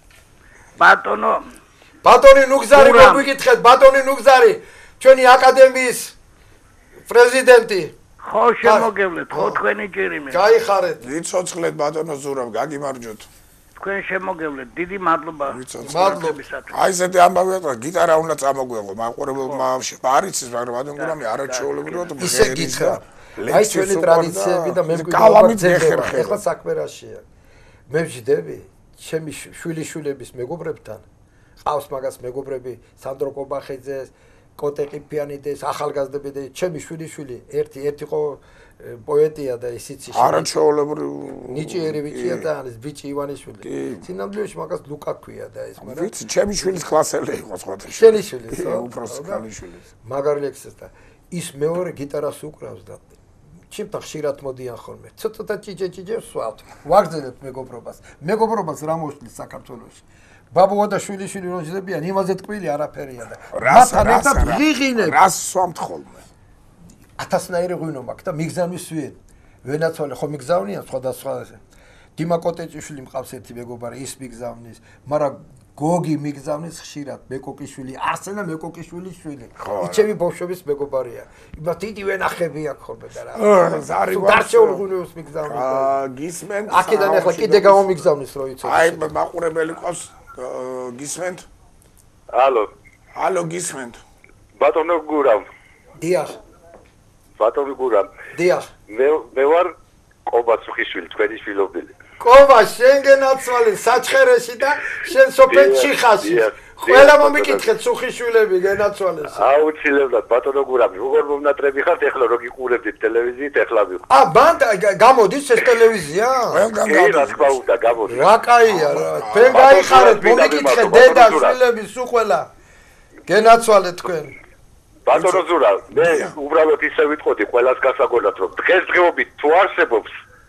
S6: ბატონო
S2: ბატონი ნუგზარი მოგვიკითხეთ, ბატონი ნუგზარი, ჩვენი აკადემიის პრეზიდენტი.
S6: ხო შემოგევლეთ, ხო თქვენი ჭირიმე.
S2: გაიხარეთ.
S1: ვიცოცხლეთ ბატონო ზურაბ, გაგიმარჯოთ.
S6: თქვენ შემოგევლეთ, დიდი მადლობა.
S2: მადლობისათვის.
S1: აი ესეთი ამბავია, გიტარა უნდა წამოგვეღო, მაყურებელმა არ იცის, მაგრამ ბატონ გურამი არაჩვეულებრივად
S2: ისე გითხრა. აი ჩვენი ტრადიციები და მე მგონია ეხლა საქმე რაშია. მე ვждები ჩემი შვილიშვილების მეგობრებთან ყავს მაგას მეგობრები სანდრო კობახიძეს, კოტე ყიფიანიდეს, ახალგაზრდები და ჩემი შვილიშვილი ერთი ერთი ყო პოეტია და ისიც
S1: არაჩვეულებრივ
S2: ნიჭიერი ბიჭია და ეს ბიჭი ივანიშვილი. სინამდვილეში მაგას ლუკა ქვია და ეს მაგრამ
S1: ვიცი, ჩემი შვილის კლასელი იყო სხვათა შორის.
S2: შენი შვილის, ხო?
S1: უფროსი ქალიშვილის.
S2: მაგარი ლექსის და ის მეორე გიტარას უკრავს და ჩემთან ხშირად მოდიან ხოლმე. ცოტა ჭიჭე ჭიჭე ვსვავთ. ვაგრძელებთ მეგობრობას. მეგობრობას რა მოშლის საქართველოში. ბაბუა და შვილიშვილი რომ ჯდებიან, იმაზე ტკბილი არაფერია და მათთან ერთად ვიღინებ.
S1: რას სვამთ ხოლმე?
S2: ათასნაირი ღვინო მაქვს და მიგზავნის ვინ? ვენაცვალე ხო მიგზავნიან სხვადასხვა ესე. დიმა კოტეჭიშვილი მყავს ერთი მეგობარი, ის მიგზავნის, მაგრამ გოგი მიგზავნის ხშირად, მეკოკიშვილი, არსენა მეკოკიშვილის შვილი. იჩემი ბავშვების მეგობარია. იმათ დიდი ვენახები აქვს ხოლმე და რა.
S1: ზარი
S2: გვაქვს. დარჩეულ ღვინოს მიგზავნის.
S1: აა გისმენთ.
S2: აქედან ახლა კიდე გამომიგზავნის რო იცოდი.
S1: აი მაყურებელი ყავს გისმენთ?
S7: ალო.
S1: ალო გისმენთ.
S7: ბატონო გურამ.
S2: დიახ.
S7: ბატონო გურამ.
S2: დიახ.
S7: მე მე ვარ ყობა ცუხიშვილი, თქვენი შვილობილი.
S2: ყობა შენ გენაცვალე საჩხერეში და შენ სოფელ ჩიხაში. ყველა მომიკითხეთ ცუხიშვილები გენაცვალეს.
S7: აუცილებლად ბატონო გურამ, როგორ მომნატრები ხართ ეხლა რო გიყურებთ ტელევიზიით ეხლა ვიყო.
S2: ა ბან გამოდის ეს ტელევიზია?
S1: ყველგან
S7: კი, რა თქმა უნდა, გამოდის.
S2: რა კაია რა. თქვენ გაიხარეთ, მომიკითხეთ დედა შვილები სულ ყველა. გენაცვალეთ თქვენ.
S7: ბატონო ზურა, მე უბრალოდ ისე ვიტყოდი ყველას გასაგონად რომ დღესდღეობით თუ არსებობს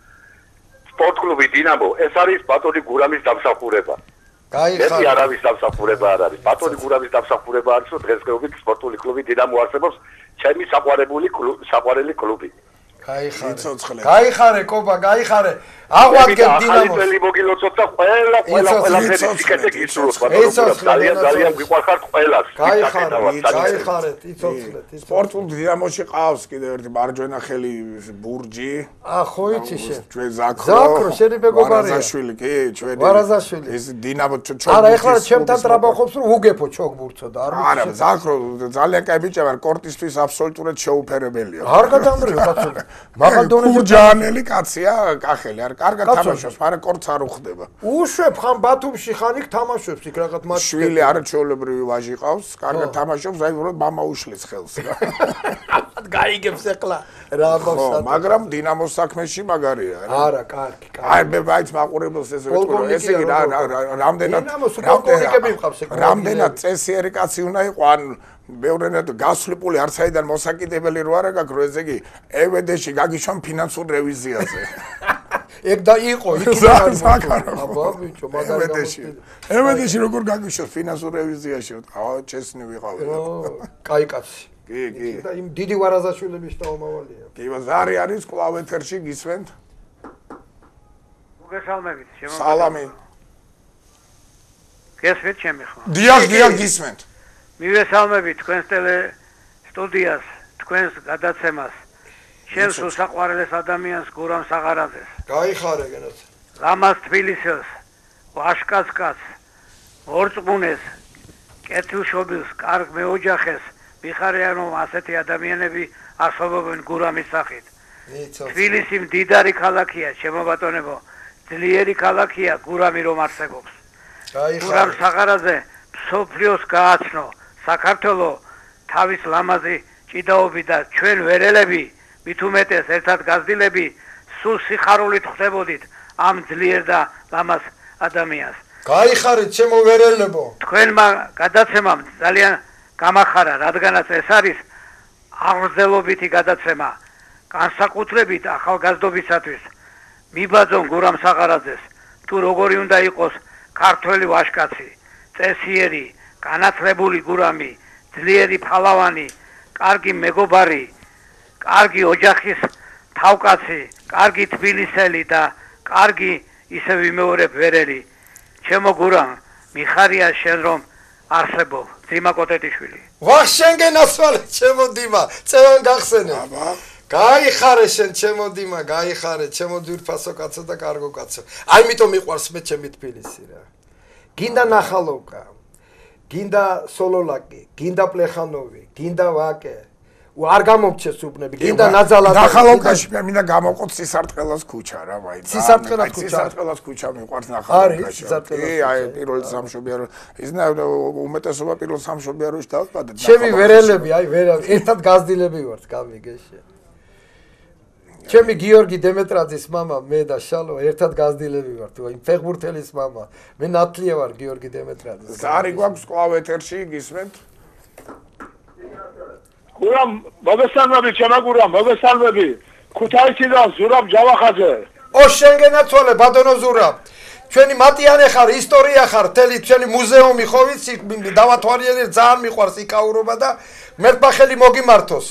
S7: სპორტკლუბი დინამო, ეს არის ბატონი გურამის დამსახურება.
S2: გაიხარეთ.
S7: ეს არავის დამსახურება არ არის. ბატონი გურამის დამსახურება არის, რომ დღესდღეობით სპორტული კლუბი დინამო არსებობს, ჩემი საყვარებული საყვარელი კლუბი.
S2: გაიხარე. გაიხარე, კობა, გაიხარე. აღვადგენ დინამოს.
S7: ახალი მოგილოცოთ და ყველა ყველა ყველაფერი სიკეთე გისურვოთ, ბატონო. ძალიან ძალიან გიყვარხართ ყველას.
S2: გაიხარე, გაიხარეთ, იცოცხლეთ.
S1: სპორტულ დინამოში ყავს კიდევ ერთი მარჯვენა ხელი ბურჯი.
S2: ა, ხო იცი შენ.
S1: ჩვენ ზაქრო.
S2: ზაქრო, შენი მეგობარია.
S1: ვარაზაშვილი, კი, ჩვენი.
S2: ვარაზაშვილი.
S1: ეს დინამო ჩოგბურთის.
S2: არა, ეხლა ჩემთან ტრაბახობს, რომ უგეფო ჩოგბურთსო და არ ვიცი.
S1: არა, ზაქრო ძალიან კაი ბიჭია, მაგრამ კორტისთვის აბსოლუტურად შეუფერებელია.
S2: არ გადამდრიო კაცო. მაღალ დონეზე
S1: ბურჯანელი კაცია, კახელი, არ კარგად თამაშობს, მაგრამ კორტს არ უხდება.
S2: უშვებ ხან ბათუმში ხან იქ თამაშობს იქ რაღაც მატჩი.
S1: შვილი არ ჩვეულებრივი ვაჟი ყავს, კარგად თამაშობს, აი უბრალოდ მამა უშლის ხელს რა.
S2: გაიგებს ეხლა რა
S1: ხო, მაგრამ დინამოს საქმეში მაგარია რა.
S2: არა, კარგი, კარგი.
S1: აი მე მაინც მაყურებელს ესე ვიტყვი, ესე იგი რა რამდენად რამდენად წესიერი კაცი უნდა იყო, ან ბევრენად გასვლიპული არ საიდან მოსაკიდებელი რო არა გაქვს, ესე იგი ევედეში გაგიშვან ფინანსურ რევიზიაზე.
S2: ეგ და იყო იქ
S1: აბა ბიჭო მაგარი გამოსტილი. ევედეში როგორ გაგიშვას ფინანსურ რევიზიაში, აა ჩესნი ვიყავი.
S2: კაი კაცი.
S1: კი, კი.
S2: და იმ დიდი ვარაზაშვილების შტაომავალია.
S1: კი, ზარი არის კლავ ეთერში გისვენთ.
S6: მოგესალმებით, შემო.
S1: სალამი.
S6: გესმით ჩემი ხმა.
S1: დიახ, დიახ გისვენთ.
S6: მივესალმებით თქვენს ტელე სტუდიას, თქვენს გადაცემას. შენს უსაყვარლეს ადამიანს გურამ საღარაძეს.
S2: გაიხარე გენაც.
S6: ლამას თბილისელს, ვაშკაცკაც, ორწმუნეს, კეთილშობილს, კარგ მეოჯახეს, მიხარია რომ ასეთი ადამიანები არსებობენ გურამის სახით. თბილისი მდიდარი ქალაქია, შემობატონებო, ძლიერი ქალაქია გურამი რომ არსებობს. გურამ საღარაძე მსოფლიოს გააცნო საქართველო თავის ლამაზი ჭიდაობი და ჩვენ ვერელები მით უმეტეს ერთად გაზრდილები სულ სიხარულით ხდებოდით ამ ძლიერ და ლამაზ ადამიანს.
S2: გაიხარეთ ჩემო ვერელებო.
S6: თქვენმა გადაცემამ ძალიან გამახარა, რადგანაც ეს არის აღრძელობითი გადაცემა, განსაკუთრებით ახალგაზრდობისათვის. მიბაძონ გურამ საღარაძეს, თუ როგორი უნდა იყოს ქართველი ვაჟკაცი, წესიერი, განათლებული გურამი, ძლიერი ფალავანი, კარგი მეგობარი, კარგი ოჯახის თავკაცი, კარგი თბილისელი და კარგი ისე ვიმეორებ ვერელი. ჩემო გურამ, მიხარია შენ რომ არსებობ, ძიმა კოტეტიშვილი.
S2: ვახ შენ გენასვალე, ჩემო დიმა, წევენ გახსენე.
S1: აბა.
S2: გაიხარე შენ ჩემო დიმა, გაიხარე, ჩემო ძვირფასო კაცო და კარგო კაცო. აი მიტომ მიყვარს მე ჩემი თბილისი რა. გინდა ნახალოვკა, გინდა სოლოლაკი, გინდა პლეხანოვი, გინდა ვაკე. არ გამომჩეს უბნები, გინდა ნაძალაძე.
S1: ნახალოვკაში მე მინდა გამოვყოთ სისარტყელას ქუჩა რა, ვაი.
S2: სისარტყელას ქუჩა.
S1: სისარტყელას ქუჩა მიყვარს ნახალოვკაში.
S2: არის სისარტყელას.
S1: კი, აი პირველ სამშობიარო. ისნა უმეტესობა პირველ სამშობიაროში დავყავდა.
S2: ჩემი ვერელები, აი ვერა, ერთად გაზრდილები ვართ, გამიგეშე. ჩემი გიორგი დემეტრაძის მამა, მე და შალო ერთად გაზრდილები ვართ, იმ ფეხბურთელის მამა. მე ნათლია ვარ გიორგი დემეტრაძის.
S1: ზარი გვაქვს კლავ ეთერში, გისმენთ?
S7: გურამ, მოგესალმებით, ჩემო გურამ, მოგესალმებით. ქუთაისიდან ზურაბ ჯავახაძე.
S2: ო შენ გენაცვალე, ბატონო ზურაბ. ჩვენი მატიანე ხარ, ისტორია ხარ, თელი ჩვენი მუზეუმი ხო ვიცი, დავათვალიერე ძალიან მიყვარს იკაურობა და მერტბახელი მოგიმართოს.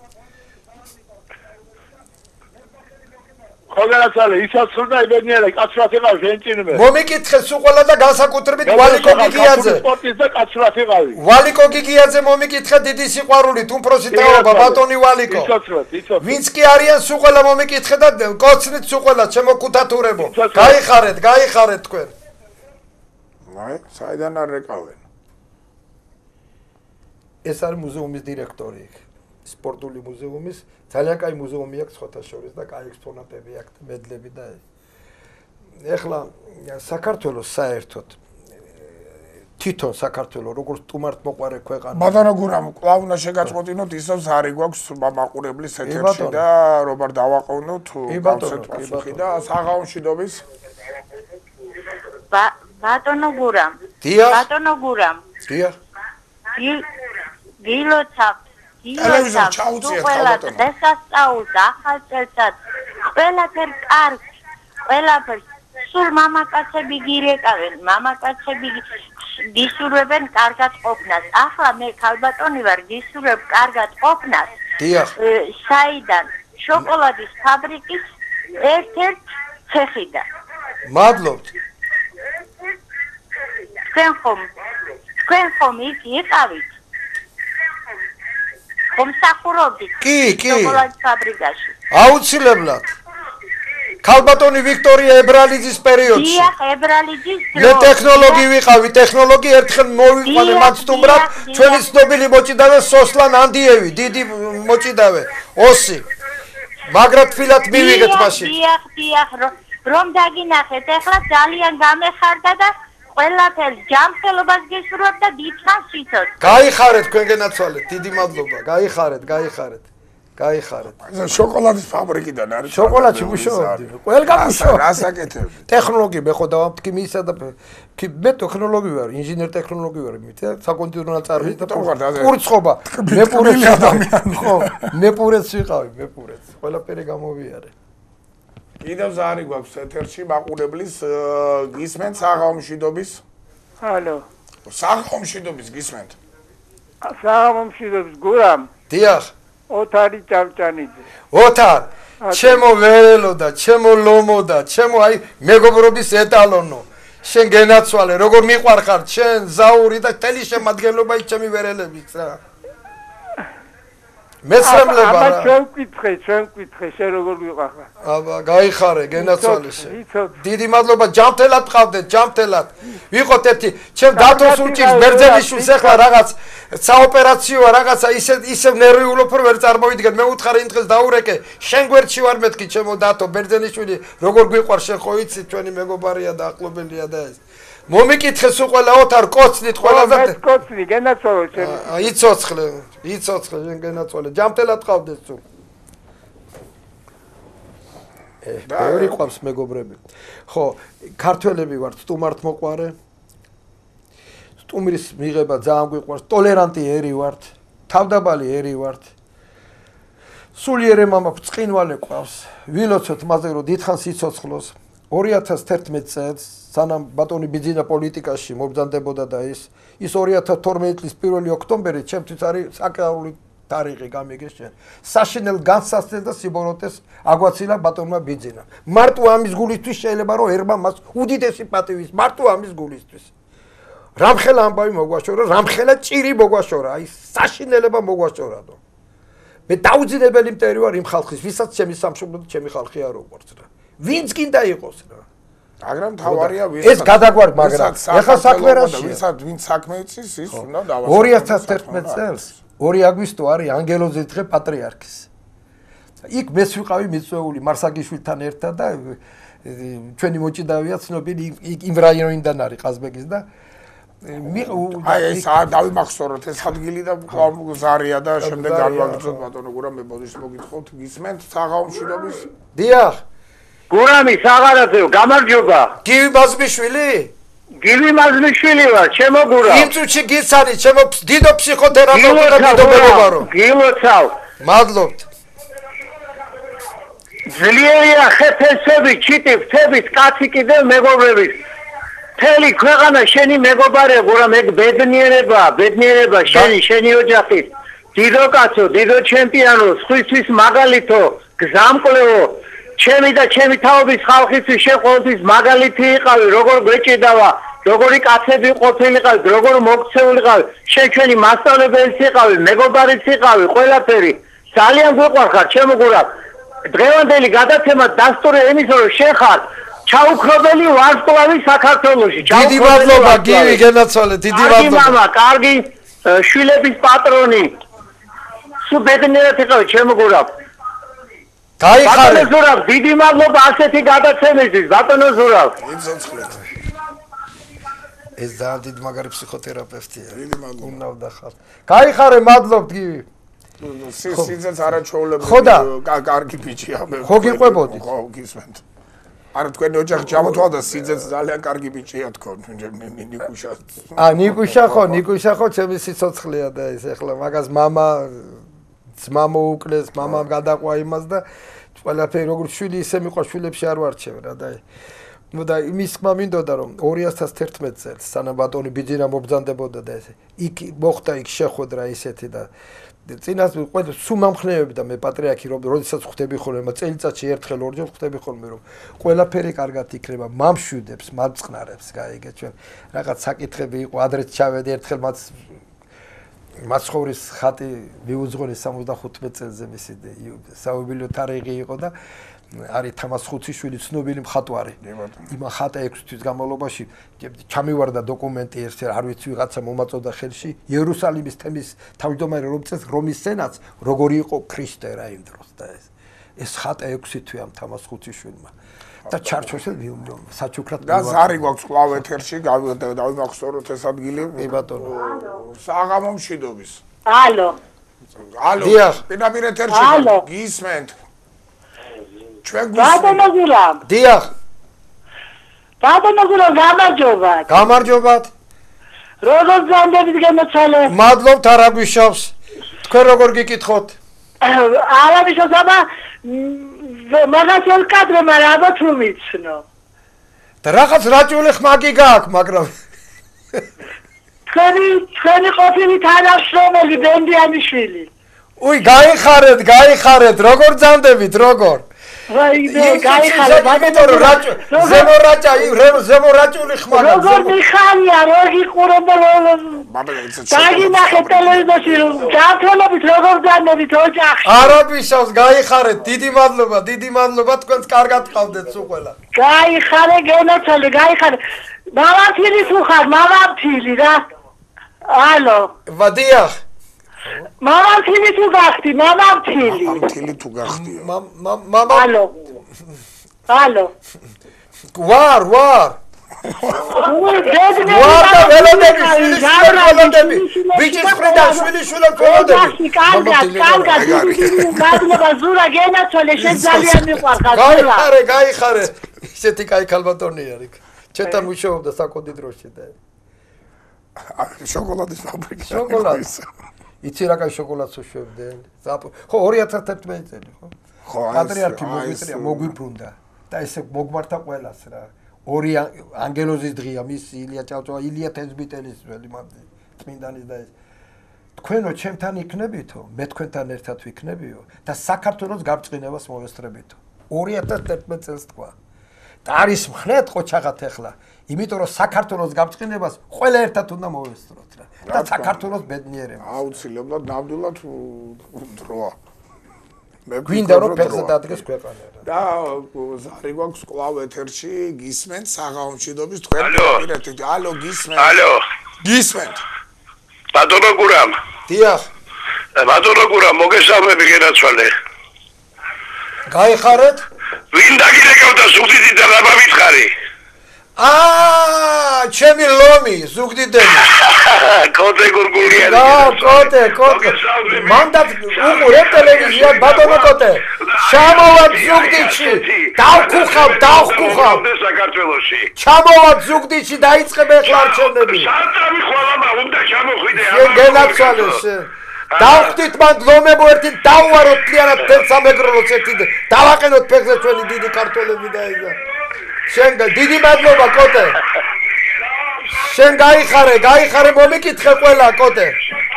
S7: ხოგერაცალე, ისაც ხურდა იბედნიერე, კაცრად იყავ ვენჭინმე.
S2: მომიკითხე სულ ყველა და განსაკუთრებით ვალიკო გიგიაძე.
S7: სპორტის და კაცრად იყავი.
S2: ვალიკო გიგიაძე მომიკითხე დიდი სიყვარულით, უმფროსი თაობა, ბატონი ვალიკო.
S7: იცოცხლეთ, იცოცხლეთ.
S2: ვინც კი არიან სულ ყველა მომიკითხე და კოცნით სულ ყველა, ჩემო ქუთათურებო. გაიხარეთ, გაიხარეთ თქვენ.
S1: აი, საიდან არ ეკავენ?
S2: ეს არის მუზეუმის დირექტორი იქ. სპორტული მუზეუმის, ძალიან კაი მუზეუმი აქვს ხოთაშორის და კაი ექსპონატები აქვს, მედლები და ეხლა საქართველოს საერთოდ თვითონ საქართველოს როგორც სტუმართმოყვარე ქვეყანა.
S1: ბატონო გურამ, კლავ უნდა შეგაწყვეტინოთ ისევ ზარი გვაქვს მაყურებლის ეთერში და როგორ დავაყოვნოთ გავცეთ პასუხი და საღამოშიდობის.
S8: ბატონო გურამ.
S2: დიახ.
S8: ბატონო გურამ.
S2: დიახ.
S8: გილოცავ
S1: ტელევიზორ ჩაუწიეთ ბატონო.
S8: დასასწაულს ახალ წელსაც ყველაფერ კარგს, ყველაფერს სულ მამაკაცები გირეკავენ, მამაკაცები გისურვებენ კარგად ყოფნას. ახლა მე ქალბატონი ვარ, გისურვებ კარგად ყოფნას.
S2: დიახ.
S8: საიდან შოკოლადის ფაბრიკის ერთ-ერთ ცეხიდან.
S2: მადლობთ.
S8: თქვენ ხომ თქვენ ხომ იქ იყავით? ხომ მსახურობდით?
S2: კი, კი.
S8: შოკოლადის ფაბრიკაში.
S2: აუცილებლად. ქალბატონი ვიქტორია ებრალიძის პერიოდში.
S8: დიახ, ებრალიძის დროს.
S2: მე ტექნოლოგი ვიყავი, ტექნოლოგი ერთხელ მოვიყვანე მათ სტუმრად, ჩვენი ცნობილი მოჭიდავე სოსლან ანდიევი, დიდი მოჭიდავე, ოსი. მაგრამ თბილად მივიღეთ მაშინ.
S8: დიახ, დიახ, რომ დაგინახეთ, ახლა ძალიან გამეხარდა და ყველაფერს ჯანმრთელობას გესურვებთ და დიდხანს სიცოცხლე.
S2: გაიხარეთ თქვენგენაცვალეთ, დიდი მადლობა, გაიხარეთ, გაიხარეთ. გაიხარეთ.
S1: შოკოლადის ფაბრიკიდან არის.
S2: შოკოლადში მუშაობდი. ყველგან მუშაობდი.
S1: რა საკეთებდი?
S2: ტექნოლოგი მე ხო დავამტკი მისა და მე ტექნოლოგი ვარ, ინჟინერ ტექნოლოგი ვარ, მითე საკონდიციონერულ წარვით და პურცობა. მე პურცი ადამიანი. ხო, მე პურცი ვიყავი, მე პურცი. ყველაფერი გამოვიარე.
S1: კიდევ ზარი გვაქვს ეთერში მაყურებლის გისმენთ საღამომშვიდობის.
S9: ჰალო.
S1: საღამომშვიდობის გისმენთ.
S9: საღამომშვიდობის გურამ.
S2: დიახ.
S9: ოთარი ჭავჭანიძე.
S2: ოთარ, ჩემო ვერელო და ჩემო ლომო და ჩემო აი მეგობრობის ეტალონო. შენ გენაცვალე, როგორ მიყვარხარ შენ ზაური და თელი შემადგენლობა ის ჩემი ვერელებიც რა. მეცრემლება რა.
S9: აბა ჩვენ ვკითხე, ჩვენ ვკითხე, შენ როგორ მიყვარხარ?
S2: აბა გაიხარე, გენაცვალე შენ. დიდი მადლობა, ჯამთელად ყავდეთ, ჯამთელად. ვიყოთ ერთი, ჩემ დათოს უჭირს ბერძენიშვილს ახლა რაღაც საოპერაციოა, რაღაცა ისე ისე ნერვიულობ რომ ვერ წარმოვიდგენ. მე უთხარი იმ დღეს დაურეკე, შენ გვერდში ვარ მეთქი, ჩემო დათო, ბერძენიშვილი, როგორ გვიყვარ შენ ხო იცი, ჩვენი მეგობარია და ახლობელია და ეს. მომიკითხე სულ ყველა ოთარ კოცნით ყველაზე
S9: მე კოცნი გენაცვალე შენ.
S2: იცოცხლე, იცოცხლე შენ გენაცვალე. ჯამთელად ყავდეთ სულ. ბევრი ყავს მეგობრები. ხო, ქართველები ვართ, სტუმართ მოყვარე. სტუმრის მიღება ძალიან გვიყვარს, ტოლერანტი ერი ვართ, თავდაბალი ერი ვართ. სულიერე მამა ბრწყინვალე ყავს. ვილოცოთ მასე რომ დიდხანს იცოცხლოს. ორი ათას თერთმეტ წელს სანამ ბატონი ბიძინა პოლიტიკაში მობრძანდებოდა და ის ის ორი ათას თორმეტი წლის პირველი ოქტომბერი ჩემთვის არის საკრალური თარიღი გამიგეს შენ. საშინელ განსაცდელს და სიბოროტეს აგვაცილა ბატონმა ბიძინა. მარტო ამის გულისთვის შეიძლება რომ ერმა მას უდიდესი პატივის მარტო ამის გულისთვის. რამხელა ამბავი მოგვაშორა, რამხელა ჭირი მოგვაშორა, აი საშინელება მოგვაშორადო. მე დაუძინებელი მტერი ვარ იმ ხალხის, ვისაც ჩემი სამშობლო და ჩემი ხალხი არ უყვარს რა. ვინც კიდე იყოს რა.
S1: მაგრამ თავარია ვისაც
S2: ეს გადაგვარ მაგრამ ეხლა საქმე რაშია?
S1: ვისაც ვინც საქმე იცის ის უნდა დავასრულოს.
S2: ორი ათას თერთმეტ წელს ორი აგვისტო არის ანგელოზის დღე პატრიარქის. იქ მეც ვიყავი მიწვეული მარსაგიშვილთან ერთად და ჩვენი მოჭიდავია ცნობილი იმ რაიონიდან არის ყაზბეგის და
S1: აი ეს დავიმახსოვროთ ეს ადგილი და ზარია და შემდეგ განვაგრძელოთ ბატონო გურამ მე ბოდიშ მოგითხოვთ გისმენთ საღამომშვიდობის.
S2: დიახ.
S6: გურამი საღარაძეო გამარჯობა.
S2: გივი მაზმიშვილი?
S6: გივი მაზმიშვილი ვარ, ჩემო გურა.
S2: იმ წუთში გიცანი, ჩემო დიდო ფსიქოთერაპევტი და დიდო მეგობარო.
S6: გილოცავ.
S2: მადლობთ.
S6: ძლიერია ხეთესები, ჩიტიფთებით, კაცი კიდევ მეგობრების. მთელი ქვეყანა შენი მეგობარია, გურა მე ბედნიერება, ბედნიერება შენი, შენი ოჯახის. დიდო კაცო, დიდო ჩემპიონო, სხვისთვის მაგალითო, გზამკვლევო. ჩემი და ჩემი თაობის ხალხისთვის შენ ყოველთვის მაგალითი იყავი, როგორ გვეჭიდავა, როგორი კაცები ყოფილიყავით, როგორ მოქცეულიყავი, შენ ჩვენი მასწავლებელიც იყავი, მეგობარიც იყავი, ყველაფერი. ძალიან გვიყვარხარ, ჩემო გურა. დღევანდელი გადაცემა დასტური იმის რომ შენ ხარ ჩაუქრობელი ვარსკვლავი საქართველოში.
S2: დიდი მადლობა, გივი გენაცვალე, დიდი მადლობა.
S6: კარგი მამა, კარგი შვილების პატრონი. სულ ბედნიერად იყავი, ჩემო გურა.
S2: გაიხარე.
S6: ბატონო ზურავ, დიდი მადლობა ასეთი გადაცემისთვის, ბატონო ზურავ.
S1: იცოცხლეთ.
S2: ეს ძალიან დიდი მაგარი ფსიქოთერაპევტია.
S1: დიდი მადლობა.
S2: უნდა ვდახარ. გაიხარე, მადლობთ გივი.
S1: სიძაც არაჩვეულებრივი კარგი ბიჭია მე.
S2: ხო გიყვებოდი?
S1: ხო, გისმენთ. არა თქვენი ოჯახი ჩამოთვალ და სიძაც ძალიან კარგი ბიჭია თქო, ნიკუშა.
S2: ა ნიკუშა ხო, ნიკუშა ხო ჩემი სიცოცხლეა და ეს ახლა მაგას мама ძმა მოუკლეს, мама გადაყვა იმას და ყველაფერი როგორც შვილი ისე მიყვა შვილებში არ ვარჩევ რა და ნუ და იმის ხმა მინდოდა რომ ორი ათას თერთმეტ წელს სანამ ბატონი ბიძინა მობრძანდებოდა და ესე იქ მოხდა იქ შეხვედრა ისეთი და წინას ყველა სულ მომხნევები და მე პატრიარქი რომ როდესაც ხვდები ხოლმე წელიწადში ერთხელ ორჯერ ხვდები ხოლმე რომ ყველაფერი კარგად იქნება მამშვიდებს მარწყნარებს გაიგე ჩვენ რაღაც საკითხები იყო ადრეც ჩავედი ერთხელ მათ მაცხოვრის ხატი მიუძღონე სამოცდახუთმეტ წელზე მისი საუბილო თარიღი იყო და არის თამას ხუციშვილი ცნობილი მხატვარი იმ ხატა ექვსი თვის განმავლობაში ჩამივარდა დოკუმენტი ერთი არ ვიცი ვიღაცა მომაწოდა ხელში იერუსალიმის თემის თავმჯდომარე რომ წეს რომის სენატს როგორი იყო ქრისტე რა იმ დროს და ეს ეს ხატა ექვსი თვე ამ თამას ხუციშვილმა და ჩარჩოსელ საჩუქრად
S1: და ზარი გვაქვს კვლავ ეთერში დავიმახსოვროთ ეს ადგილი
S2: კი ბატონო
S1: საღამო მშვიდობის
S8: ალო
S1: ალო პირდაპირ ეთერში გისმენთ ჩვენ
S8: ბატონო გურამ
S2: დიახ
S8: ბატონო გურამ გამარჯობათ
S2: გამარჯობათ
S8: როგორ განდებით გემოცვალე
S2: მადლობთ არა გვიშავს თქვენ როგორ გიკითხოთ
S8: არა ვიშავს აბა მაგას ვერ კადრე მაგრამ აბა თუ მიცნო
S2: და რაღაც რაჭული ხმაგი გააქვს მაგრამ
S8: თქვენი თქვენი ყოფილი თანამშრომელი ბენდიანიშვილი
S2: უი გაიხარეთ გაიხარეთ როგორ ძამდებით როგორ
S8: გაიხარეთ
S2: ბატონო რაჭო ზემო რაჭა ზემო რაჭული ხმაგი
S8: როგორ მიხარია როგორ იყურება დაგინახე ტელევიზორში ჯანმრთელობით როგორ ძამდებით ოჯახში
S2: არა ვიშავს გაიხარეთ დიდი მადლობა დიდი მადლობა თქვენს კარგად ყავდეთ სულ ყველა
S8: გაიხარე გენოცვალე გაიხარე მამამთილი თუ ხარ მამამთილი რა ალო
S2: ვადიახ
S8: მამამთილი თუ გახდი მამამთილი
S1: მამამთილი თუ გახდი
S2: მამა
S8: ალო ალო
S2: ვარ ვარ ვარ და ველოდები ველოდები ბიჭის ხრიდან შვილი შვილად ველოდები
S8: კარგად კარგად მადლობა ზურა გენაცვალე შენ ძალიან მიყვარხარ
S2: გაიხარე გაიხარე ისეთი кай ქალბატონი არის ჩემთან მუშაობდა საკოდი დროში და
S1: შოკოლადის ფაბრიკა
S2: შოკოლადი იცი რა кай შოკოლადს უშვებდნენ ხო ორი ათას თერთმეტი წელი ხო
S1: ხო
S2: პატრიარქი მოგვიტრია მოგვიბრუნდა და ესე მოგმართა ყველას რა ორი ანგელოზის დღეა მის ილია ჭავჭავა ილია თეზბიტელის ველი მანდი წმინდანის და ეს თქვენო ჩემთან იქნებითო მე თქვენთან ერთად ვიქნებიო და საქართველოს გაბრწყინებას მოვესწრებითო ორი ათას თერთმეტი წელს თქვა და არის მხნეთ ყოჩაღათ ახლა იმიტომ რომ საქართველოს გაბრწყინებას ყველა ერთად უნდა მოვესწროთ რა და საქართველოს ბედნიერებას
S1: აუცილებლად ნამდვილად დროა მე
S2: გვინდა რომ ფეხზე დადგეს ქვეყანა
S1: და ზარი გვაქვს კვლავ ეთერში გისმენთ საღამო მშვიდობის თქვენ პირდაპირ ალო გისმენთ
S7: ალო
S1: გისმენთ
S7: ბატონო გურამ
S2: დიახ
S7: ბატონო გურამ მოგესალმები გენაცვალე
S2: გაიხარეთ
S7: ვინ დაგირეკავდა ზუგდიდი და რა მითხარი
S2: აა ჩემი ლომი ზუგდიდელი
S7: კოტე გურგულიანი
S2: და კოტე კოტე მანდად უყურებ ტელევიზია ბატონო კოტე ჩამოვა ზუგდიდში დავხუხავ დავხუხავ
S7: საქართველოში
S2: ჩამოვა ზუგდიდში დაიწყებ ახლა არჩევნები
S7: სანტამი ხოლმე უნდა ჩამოხვიდე
S2: შენ გენაცვალე შენ დავხდით მან ლომებო ერთი დავუაროთ თლიანად თელსამეგრელოს ერთი დავაყენოთ ფეხზე ჩვენი დიდი ქართველები და ისა შენ დიდი მადლობა კოტე შენ გაიხარე გაიხარე მომიკითხე ყველა კოტე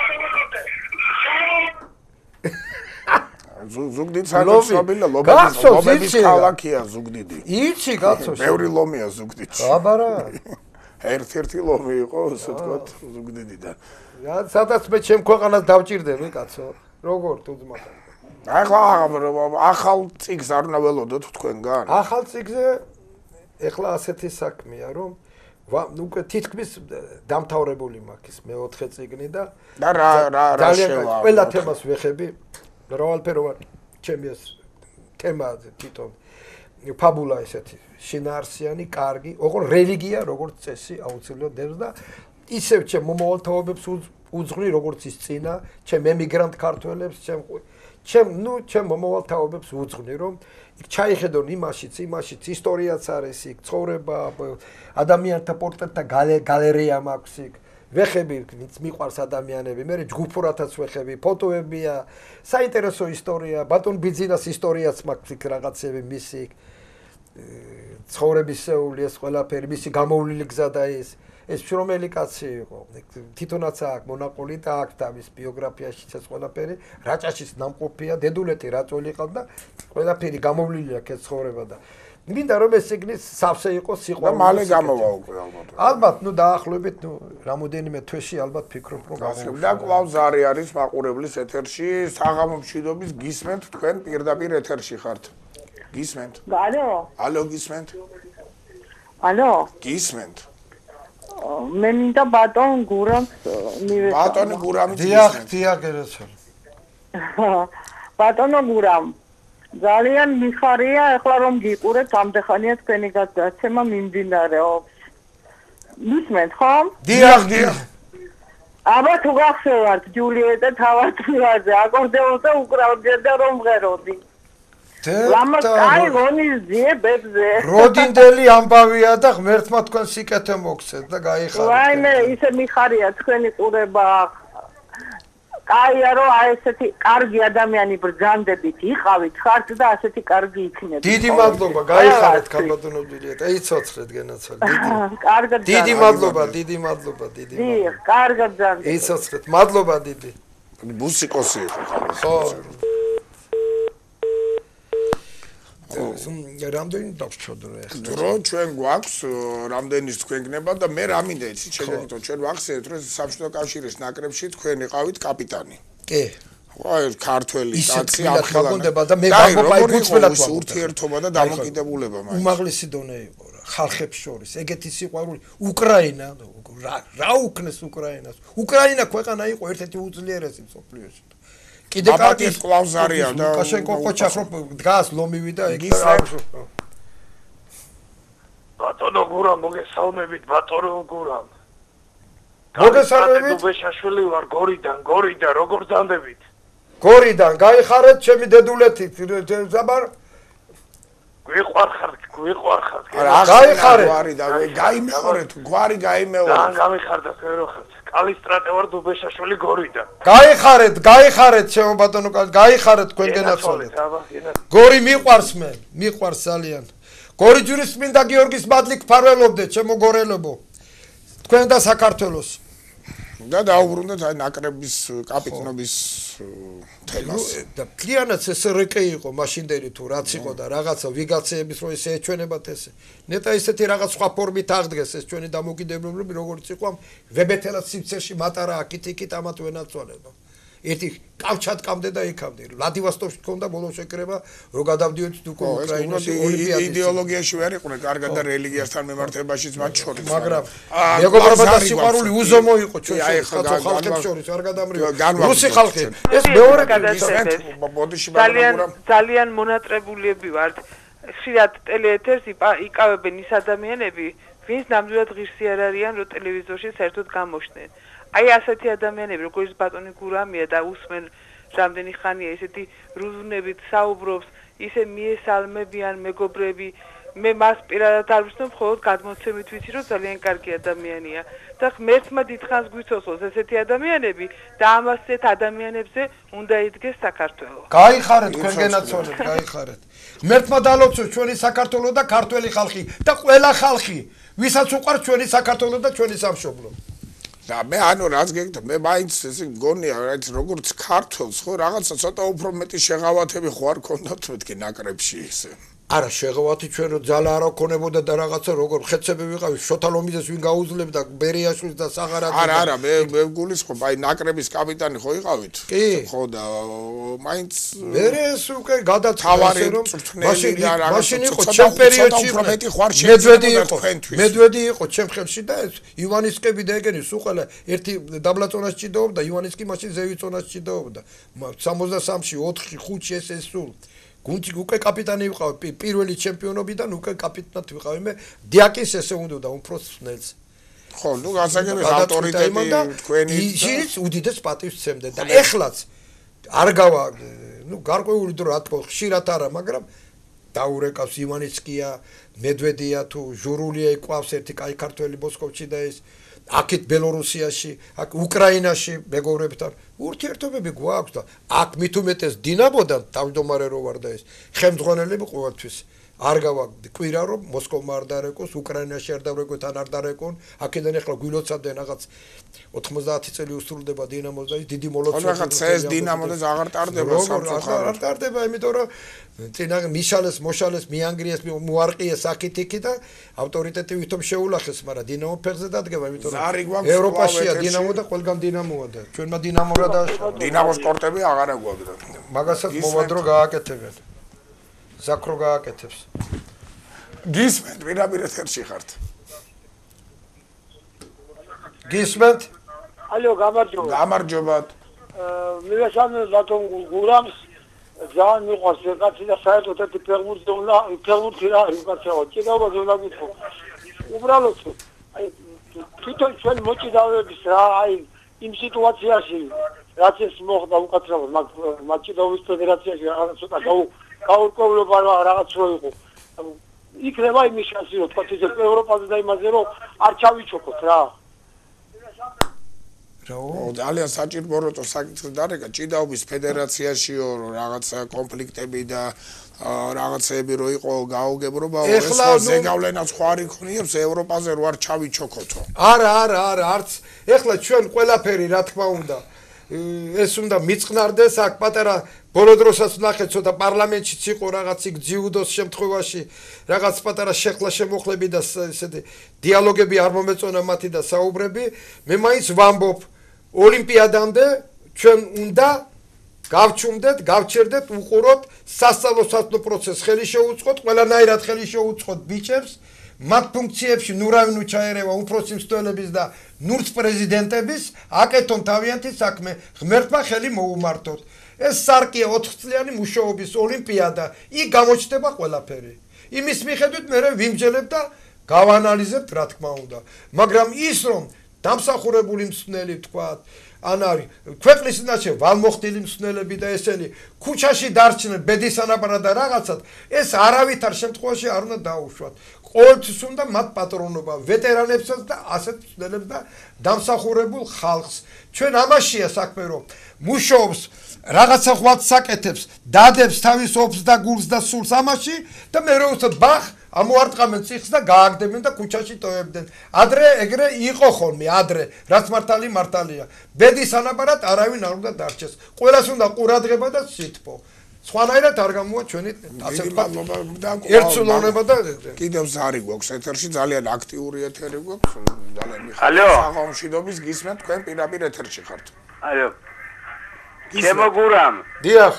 S1: ზუგდიდი საერთოდ ლომების ქალაქია ზუგდიდი
S2: იცი კაცო
S1: ბევრი ლომია ზუგდიდში
S2: აბარა
S1: ერთ-ერთი ლომი იყო ასე ვთქვათ ზუგდიდიდან
S2: რა სადაც მე ჩემ ქვეყანას დავჭირდები კაცო როგორ თუ ძმა
S1: ახლა ახალ წიგს არ უნდა ველოდოთ თქვენგან
S2: ახალ წიგზე ეხლა ასეთი საქმეა რომ უკვე თითქმის დამთავრებული მაქვს მეოთხე წიგნი და
S1: და რა რა რა შევა
S2: ყველა თემას ვეხები მრავალფეროვანი ჩემი ეს თემა თვითონ ფაბულა ესეთი შინაარსიანი კარგი ოღონ რელიგია როგორც წესი აუცილებლად დევს და ისევ ჩემ მომავალთაობებს უძღვნი როგორც ის წინა ჩემ ემიგრანტ ქართველებს ჩემ ჩემ ნუ ჩემ მომავალთაობებს უძღვნი რომ ჩაიხედონ იმაშიც იმაშიც ისტორიაც არის იქ ცხოვრება ადამიანთა პორტრეტთა გალერეა მაქვს იქ ვეხები ვინც მიყვარს ადამიანები მე ჯგუფურათაც ვეხები ფოტოებია საინტერესო ისტორია ბატონ ბიძინას ისტორიაც მაქვს იქ რაღაცები მისი ცხოვრებისეული ეს ყველაფერი მისი გამოვლილი გზა და ის ეს შრომელი კაცი იყო. თვითონაც აქვს მონაყოლი და აქვს თავის ბიოგრაფიაშიც ეს ყველაფერი. რაჭაშის ნამყოფია, დედულეთი რაწოლი ყავდა და ყველაფერი გამოვლილი აქვს ეს ცხოვრება და მინდა რომ ეს სიგნის სავსე იყოს სიყვარული.
S1: და მალე გამოვა უკვე ალბათ.
S2: ალბათ, ნუ დაახლოებით, ნუ რამოდენიმე თვეში ალბათ ფიქრობ რომ
S1: გამოვა. და კვლავ ზარი არის მაყურებლის ეთერში, საღამო მშვიდობის გისმენთ თქვენ პირდაპირ ეთერში ხართ. გისმენთ.
S5: ალო?
S1: ალო გისმენთ?
S5: ალო?
S1: გისმენთ.
S5: მე მინდა ბატონ გურამს მივეცადო.
S1: ბატონი გურამი
S2: დიახ, დიახ, გერაცოლ.
S5: ბატონო გურამ ძალიან მიხარია ახლა რომ გიყურებთ ამდეხანია თქვენი გადაცემა მიმდინარეობს. მისმენთ ხომ?
S2: დიახ, დიახ.
S5: აბა თუ გახსოვართ ჯულიეტა თავადაზე აკორდეონზე უკრავდა რომ მღეროდი. ლამაზ კაი ღონისძიე ბებზე.
S2: როდინდელი ამბავია და ღმერთმა თქვენ სიკეთე მოგცეთ და გაიხარეთ.
S5: ვაიმე, ისე მიხარია თქვენი ყურება. კაია რომ აი ესეთი კარგი ადამიანი ბრძანდებით იყავით ხართ და ასეთი კარგი იქნებით.
S2: დიდი მადლობა, გაიხარეთ ქალბატონო ჯულიეტა, იცოცხლეთ გენაცვალე. დიდი.
S5: კარგად.
S2: დიდი მადლობა, დიდი მადლობა, დიდი.
S5: დიახ, კარგად ძანდი.
S2: იცოცხლეთ, მადლობა დიდი.
S1: მუსიკოსი იყო
S2: ხო. რამდენი დავშოდო ახლა
S1: დრო ჩვენ გვაქვს რამდენის თქვენ გნება და მე რა მინდა იცი შეგეკითხო ჩვენ ვახსენეთ რომ საბჭოთა კავშირის ნაკრებში თქვენ იყავით კაპიტანი
S2: კი
S1: აი ქართველი კაცი
S2: ამხელანდება და მე გამოფაი გუწმენად ვარ
S1: ურთიერთობა და დამოკიდებულება მაინც
S2: უმაღლესი დონე იყო რა ხალხებს შორის ეგეთი სიყვარული უკრაინა რა უკნეს უკრაინას უკრაინა ქვეყანა იყო ერთ-ერთი უძლიერესი მსოფლიოში კიდე
S1: კაპიტანის კლავზარია და
S2: ლუკაშენკო ყოჩახრო დგას ლომივი და ეგ
S10: ბატონო გურამ მოგესალმებით ბატონო გურამ
S2: მოგესალმებით
S10: დუბეშაშვილი ვარ გორიდან გორიდან როგორ ძანდებით
S2: გორიდან გაიხარეთ ჩემი დედულეთი ზაბარ
S10: გვიყვარხართ გვიყვარხართ
S2: გაიხარეთ
S1: გვარი და გაიმეორეთ გვარი გაიმეორეთ
S10: და გამიხარდა ფეროხართ კალისტრატე ვარ დუბეშაშვილი გორიდან
S2: გაიხარეთ გაიხარეთ ჩემო ბატონო გაიხარეთ თქვენ გენაცვალეთ გორი მიყვარს მე მიყვარს ძალიან გორი ჯურის მინდა გიორგის მადლი გფარველობდეთ ჩემო გორელებო თქვენ და საქართველოს
S1: და დაუბრუნდეთ აი ნაკრების კაპიტნობის თემას
S2: და კლიანაც ეს რეკე იყო მაშინდელი თუ რაც იყო და რაღაცა ვიგაციების რო ესე ეჩვენებათ ესე ნეტა ისეთი რაღაც სხვა ფორმით აღდგეს ეს ჩვენი დამოკიდებულება როგორც იყო ამ ვებეთელად სიმცერში მატარა აკიტიკით ამათ ვენაცვალებო ერთი კავჩატკამდე და იქამდე ვლადივოსტოკში ქონდა ბოლო შეკრება რომ გადავდიოდით უკვე უკრაინაში ოლიმპიადის
S1: იდეოლოგიაში ვერ იყვნენ კარგად და რელიგიასთან მიმართებაშიც მათ შორის
S2: მაგრამ მეგობრობა და სიყვარული უზომო იყო ჩვენ ხალხებს შორის არ გადამრივია რუსი ხალხი ეს მეორე
S5: ძალიან ძალიან მონატრებულები ვართ ხშირად ტელეეთერს იკავებენ ის ადამიანები ვინც ნამდვილად ღირსი არ არიან რომ ტელევიზორში საერთოდ გამოჩნდნენ აი ასეთი ადამიანები როგორც ბატონი გურამია და უსმენ რამდენი ხანია ესეთი რუზუნებით საუბრობს ისე მიესალმებიან მეგობრები მე მას პირადად არ ვცნობ მხოლოდ გადმოცემით ვიცი რომ ძალიან კარგი ადამიანია და ღმერთმა დიდხანს გვიცოცხლოს ესეთი ადამიანები და ამასეთ ადამიანებზე უნდა იდგეს საქართველო
S2: გაიხარეთ თქვენ გენაცვალეთ გაიხარეთ ღმერთმა დალოცოს ჩვენი საქართველო და ქართველი ხალხი და ყველა ხალხი ვისაც უყვარს ჩვენი საქართველო და ჩვენი სამშობლო
S1: და მე ანუ რაც გეკითხა მე მაინც ესე გონია რაც როგორც ქართველს ხო რაღაცა ცოტა უფრო მეტი შეღავათები ხო არ ქონდათ მეთქი ნაკრებში ესე
S2: არა შეღავათი ჩვენ რო ძალა არ ქონებოდა და რაღაცა როგორ ხეცები ვიყავი შოთალომიძეს ვინ გაუძლებდა ბერიაშვილს და საღარაძეს
S1: არა არა მე მე გულისხმობ აი ნაკრების კაპიტანი ხო იყავით ხო და მაინც
S2: ბერეს უკვე გადაწყავარი რომ
S1: მაშინ
S2: მაშინ იყო ჩემ პერიოდში მედვედი იყო მედვედი იყო ჩემ ხელში და ეს ივანისკები და ეგენი სულ ყველა ერთი დაბლაწონას ჭიდაობდა ივანისკი მაშინ ზევიწონას ჭიდაობდა სამოცდასამში ოთხი ხუთი ეს ეს სულ გუნდი უკვე კაპიტანი ვიყავი პირველი ჩემპიონობიდან უკვე კაპიტნად ვიყავი მე დიაკის ესე უნდა და უფრო სნელს
S1: ხო ნუ გასაგები ავტორიტეტი თქვენი
S2: ისიც უდიდეს პატივს სცემდნენ და ეხლაც არ გავა ნუ გარკვეული დრო რა თქმა ხშირად არა მაგრამ დაურეკავს ივანიცკია მედვედია თუ ჟურულია იყვავს ერთი კაი ქართველი მოსკოვში და ეს აქეთ ბელორუსიაში აქ უკრაინაში მეგობრებთან ურთიერთობები გვაქვს და აქ მით უმეტეს დინამოდან თავმჯდომარე რო ვარ და ეს ხელმძღვანელები ყოველთვის არ გავაგდი კვირა რომ მოსკოვმა არ დარეკოს უკრაინაში არ დარეკოს თან არ დარეკონ აქედან ახლა გვილოცავდნენ რაღაც ოთხმოცდაათი წელი უსრულდება დინამოს და ის დიდი მოლოცვა
S1: რაღაც ეს დინამოდეს აღარ ტარდება სამწუხაროდ
S2: არ ტარდება იმიტომ რომ წინა მიშალეს მოშალეს მიანგრიეს მოარყიეს აქეთ-იქით და ავტორიტეტი ვითომ შეულახეს მაგრამ დინამო ფეხზე დადგება იმიტომ რომ ევროპაშია დინამო და ყველგან დინამოა და ჩვენმა დინამო რა დააშავა
S1: დინამოს კორტები აღარა გვაქვს
S2: მაგასაც მოვადრო გააკეთებენ ზაქრო გააკეთებს
S1: გისმენთ პირდაპირ ეთერში ხართ
S2: გისმენთ
S9: ალო გამარჯობა
S1: გამარჯობათ
S9: მივესალმე ბატონ გურამს ძალიან მიყვარს კაცი და საერთოდ ერთი ფეხბურთი უნდა ფეხბურთი რა არის კაცო ჭიდაობას უნდა გითხო უბრალოდ აი თვითონ ჩვენ მოჭიდავების რა აი იმ სიტუაციაში რაც ეს მოხდა უკაცრავად მაგ ჭიდაობის ფედერაციაში რაღაც ცოტა გაუ გაურკვევლობა რაღაც რო იყო იქნება იმის შანსი რომ თქვა ეს ევროპაზე და იმაზე რომ არ ჩავიჩოქოთ რა
S1: ო ძალიან საჭირო როწო საკითხი დარეკა ჭიდაობის ფედერაციაშიო რაღაც კონფლიქტები და რაღაცები რო იყო გაუგებრობა ეს ზეგავლენაც ხო არ იქნიებს ევროპაზე რო არ ჩავიჩოქოთო
S2: არა არა არა არც ეხლა ჩვენ ყველაფერი რა თქმა უნდა ეს უნდა მიწყნარდეს აქ პატარა ბოლო დროსაც ნახეთ ცოტა პარლამენტშიც იყო რაღაც იქ ძიუდოს შემთხვევაში რაღაც პატარა შეხლა შემოხლები და ესეთი დიალოგები არ მომეწონა მათი და საუბრები მე მაინც ვამბობ ოლიმპიადამდე ჩვენ უნდა გავჩუმდეთ გავჩერდეთ უყუროთ სასწავლო სათნო პროცესს ხელი შეუწყოთ ყველანაირად ხელი შეუწყოთ ბიჭებს მათ ფუნქციებში ნურავინ უჩაერევა უფროსი მსვლელების და ნურც პრეზიდენტების აკეთონ თავიანთი საქმე ღმერთმა ხელი მოუმართოთ ეს სარკია ოთხ წლიანი მუშაობის ოლიმპიადა იქ გამოჩნდება ყველაფერი იმის მიხედვით მე ვიმჯელებ და გავანალიზებთ რა თქმა უნდა მაგრამ ის რომ დამსახურებული მსვლელი თქვათ ან არის ქვეყნის ნაშე ვალმოხდილი მსვლელები და ესენი ქუჩაში დარჩნენ ბედისანაპარად და რაღაცად ეს არავითარ შემთხვევაში არ უნდა დაუშვათ ყოველთვის უნდა მათ პატრონობა ვეტერანებსაც და ასეთ მსვლელებს და დამსახურებულ ხალხს ჩვენ ამაშია საქმე რომ მუშაობს რაღაცა ხვაც საკეთებს დადებს თავის ოფს და გულს და სულს ამაში და მე რო უცებ ბახ ამოარტყამენ ციხს და გააგდებენ და ქუჩაში ტოვებდნენ ადრე ეგრე იყო ხოლმე ადრე რაც მართალი მართალია ბედის ანაბარად არავინ არ უნდა დარჩეს ყველას უნდა ყურადღება და სითბო სხვანაირად არ გამოვა ჩვენი ასე
S1: მადლობა და
S2: ერთსულოვნება და
S1: კიდევ ზარი გვაქვს ეთერში ძალიან აქტიური ეთერი გვაქვს ძალიან მიხარია საღამოშიდობის გისმენთ თქვენ პირდაპირ ეთერში ხართ
S3: ალო ჩემო გურამ
S2: დიახ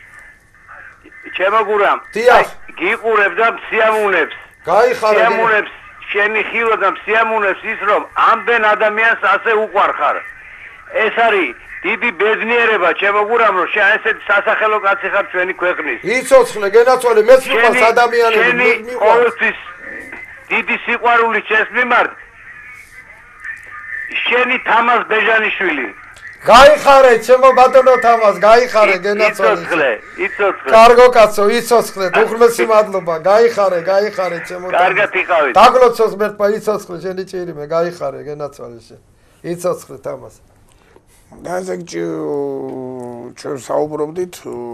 S3: ჩემო გურამ
S2: დიახ
S3: გიყურებ და სიამოვნებს
S2: გაიხარე
S3: სიამოვნებს შენი ხილვა და სიამოვნებს ის რომ ამდენ ადამიანს ასე უყვარხარ ეს არის დიდი ბედნიერება ჩემო გურამ რომ შენ ესეთი სასახელო კაცი ხარ ჩვენი ქვეყნის
S2: იცოცხლე გენაცვალე მეც მიყვარს ადამიანები
S3: შენი ყოველთვის დიდი სიყვარული ჩემს მიმართ შენი თამაზ ბეჟანიშვილი
S2: გაიხარე ჩემო ბატონო თამაზ გაიხარე გენაცვალე
S3: იცოცხლე იცოცხლე
S2: კარგო კაცო იცოცხლე უღმესი მადლობა გაიხარე გაიხარე ჩემო
S3: კარგად იყავით
S2: დაგლოცოს მერტყვა იცოცხლე შენი ჭირიმე გაიხარე გენაცვალე შენ იცოცხლე თამაზ
S1: და ესე ჩვენ საუბრობდით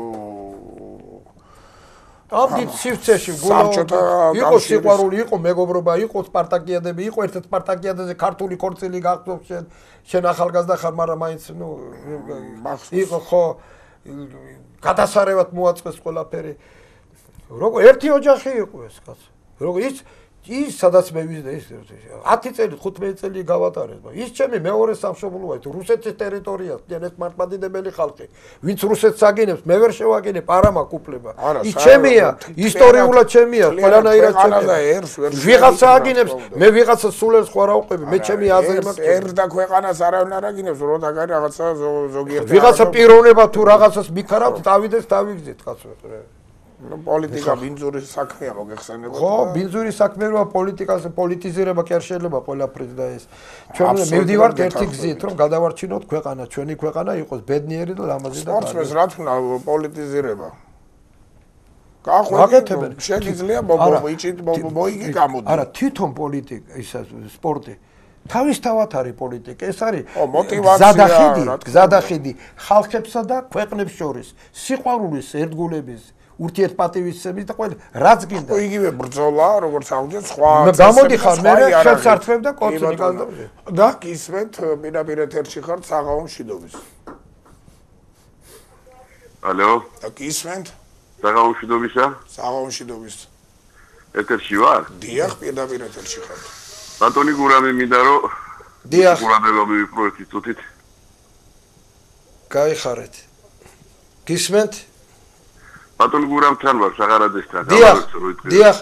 S2: ამდით სივრცეში გულაობა იყო სიყვარული იყო მეგობრობა იყო სპარტაკიადები იყო ერთ სპარტაკიადაზე ქართული ქორწილი გახდო შენ შენ ახალგაზრდა ხარ მაგრამ მაინც ნუ იყო ხო გადასარევად მოაწყეს ყველაფერი როგორ ერთი ოჯახი იყო ეს კაცო როგორ ის ის სადაც მე ვიზდა ის ათი წელი ხუთმეტი წელი გავატარეთ ის ჩემი მეორე სამშობლოა თუ რუსეთის ტერიტორია ეს მართლმადიდებელი ხალხი ვინც რუსეთს აგინებს მე ვერ შევაგინებ არა მაქვს უფლება ის ჩემია ისტორიულად ჩემია ყველანაირად ჩემია ვიღაცა აგინებს მე ვიღაცა სულელს ხო არ ავყვები მე ჩემი აზრი მაქვს
S1: ერდა ქვეყანას არავინ არ აგინებს როდა რაღაცა ზოგიერთი
S2: ვიღაცა პიროვნება თუ რაღაცას მიქარავთ დავიდეს დავიგზით კაცო
S1: ნუ პოლიტიკა ბინძური საქმეა მოგეხსენებათ
S2: ხო ბინძური საქმეა პოლიტიკაზე პოლიტიზირება კი არ შეიძლება ყველაფრის და ეს ჩვენ მივდივართ ერთი გზით რომ გადავარჩინოთ ქვეყანა ჩვენი ქვეყანა იყოს ბედნიერი და ლამაზი და
S1: სპორტსმენს რა თქმა უნდა პოლიტიზირება გაახვედრებენ შეიძლება მოიჭით მოიგი გამოდი
S2: არა თვითონ პოლიტიკა ისა სპორტი თავისთავად არის პოლიტიკა. ეს არის
S1: მოტივაცია,
S2: გზადახედი, გზადახედი ხალხებსა და ქვეყნებს შორის, სიყვარულის, ერთგულების, ურთიერთპატივისცემის და ყველა რაც გინდა.
S1: იგივე ბრძოლა, როგორც აღვნიშნეთ, სხვა
S2: გამოდიხარ მე ხელს არწმევ და კოცი გალდავზე.
S1: და გისმენთ პირდაპირ ეთერში ხართ საღამო მშვიდობის.
S7: ალო?
S1: და გისმენთ?
S7: საღამო მშვიდობისა?
S1: საღამო მშვიდობის.
S7: ეთერში ვარ?
S1: დიახ, პირდაპირ ეთერში ხართ.
S7: ბატონი გურამი მინდა რომ
S2: დიახ.
S7: გურამება მივიპროექტით წუთით.
S2: გაიხარეთ. გისმენთ?
S7: ბატონი გურამთან ვარ საღარაძესთან.
S2: დიახ. დიახ.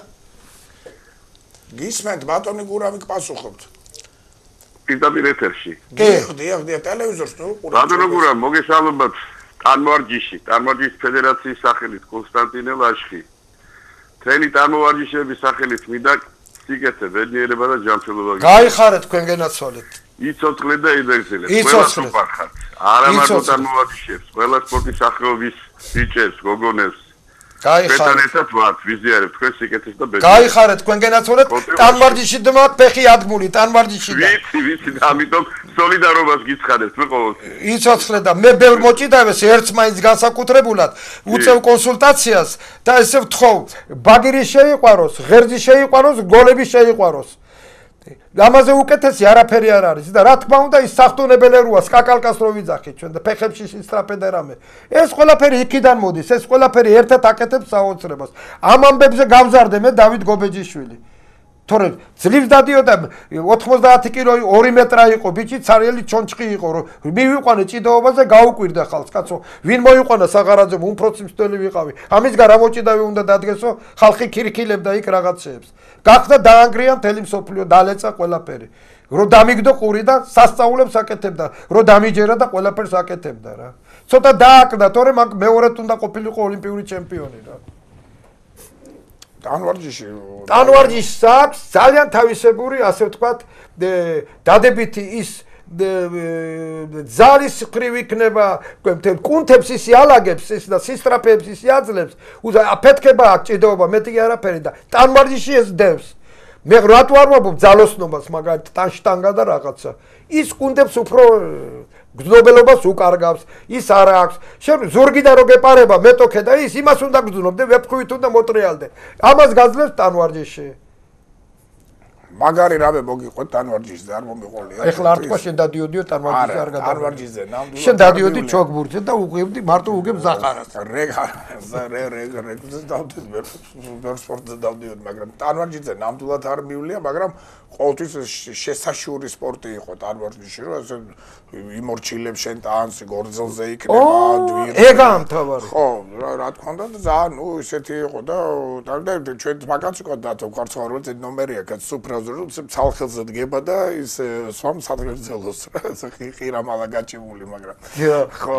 S1: გისმენთ ბატონი გურამი გპასუხობთ.
S7: პირდაპირ ეთერში.
S1: დიახ, დიახ, დიახ, ტელევიზორს ნუ უყურებთ.
S7: ბატონი გურამ, მოგესალმებათ. ტანმოვარჯიში, ტანმოვარჯიშის ფედერაციის სახელით კონსტანტინე ლაშხი. მთელი ტანმოვარჯიშების სახელით მინდა სიკეთე, ბედნიერება და ჯანმრთელობა.
S2: გაიხარეთ თქვენ გენაცვალეთ.
S7: იცოცხლეთ და იბრძოლეთ.
S2: იცოცხლეთ.
S7: უპარხართ. არა მარტო ტანმოვარჯიშებს, ყველა სპორტის სახეობის ბიჭებს, გოგონებს.
S2: გაიხარეთ.
S7: ერთად ვართ, ვიზიარებ თქვენ სიკეთეს და ბედნიერებას.
S2: გაიხარეთ თქვენ გენაცვალეთ. ტანმოვარჯიში და ფეხი ადგმული ტანმოვარჯიში.
S7: ვიცი, ვიცი, ამიტომ სოლიდარობას გიცხადებთ მე ყოველთვის.
S2: იცოცხლე და მე ბევრ მოჭიდავეს ერთს მაინც განსაკუთრებულად უწევ კონსულტაციას და ესე ვთხოვ ბაგირი შეიყვაროს, ღერძი შეიყვაროს, გოლები შეიყვაროს. ამაზე უკეთესი არაფერი არ არის და რა თქმა უნდა ის სახტუნებელი როა სკაკალკას რო ვიძახით ჩვენ და ფეხებში სისტრაფე და რამე. ეს ყველაფერი იქიდან მოდის, ეს ყველაფერი ერთად აკეთებს საოცრებას. ამ ამბებზე გავზარდე მე დავით გობეჯიშვილი. თორე ძლივს დადიოდა ოთხმოცდაათი კილო ორი მეტრა იყო ბიჭი ცარიელი ჩონჩხი იყო რომ მივიყვანე ჭიდაობაზე გაუკვირდა ხალხს კაცო ვინ მოიყვანა საღარაძემ უმფროცი მცდელი ვიყავი ამის გარა მოჭიდავი უნდა დადგესო ხალხი ქირიქილებდა იქ რაღაცეებს გახდა დაანგრია მთელი მსოფლიო დალეცა ყველაფერი რომ დამიგდო ყური და სასწაულებს აკეთებდა რომ დამიჯერა და ყველაფერს აკეთებდა რა ცოტა დააკდა თორე მაგ მეორედ უნდა ყოფილიყო ოლიმპიური ჩემპიონი რა
S1: ტანვარჯიში
S2: ტანვარჯიშს აქვს ძალიან თავისებური ასე ვთქვათ დადებითი ის ძალის ხრივ იქნება მთელ კუნთებს ის იალაგებს ის და სისტრაფეებს ის იაძლებს აფეთქება აქვს ჭიდაობა მეტი არაფერი და ტანვარჯიში ეს დევს მე რატო არ ვამბობ ძალოსნობას მაგალითად ტანშტანგა და რაღაცა ის კუნთებს უფრო გზნობელობას უკარგავს ის არ აქვს შენ ზურგიდან რო გეპარება მეტოქე და ის იმას უნდა გზნობდე ვეფხვით უნდა მოტრიალდე ამას გაძლევს ტანვარჯიში
S1: მაგარი რამე მოგიყვეთ ტანვარჯიშზე არ მომიყოლია
S2: ეხლა არ თქვა შენ დადიოდიო ტანვარჯიშზე არ გადა
S1: ტანვარჯიშზე ნამდვილად
S2: შენ დადიოდი ჩოგბურთზე და უყევდი მარტო უგებ ზახარას
S1: რეგ რე რე რეგზე დავდივდი ვერ სპორტზე დავდივდი მაგრამ ტანვარჯიშზე ნამდვილად არ მივლია მაგრამ ყოველთვის შესაშური სპორტი იყო ტანვარჯიში რომ ასე იმორჩილებ შენ ტანს გორძელზე იქნება
S2: დვირი ეგა ამთავარი
S1: ხო რა თქმა უნდა ძალიან ნუ ისეთი იყო და და ჩვენ მაგაც იყო დათო ქართულზე ნომერია კაც სუფრაზე რომ ცალხელზე დგება და ის სვამ სადგერძელოს რა ხირამალა გაჭიმული მაგრამ ხო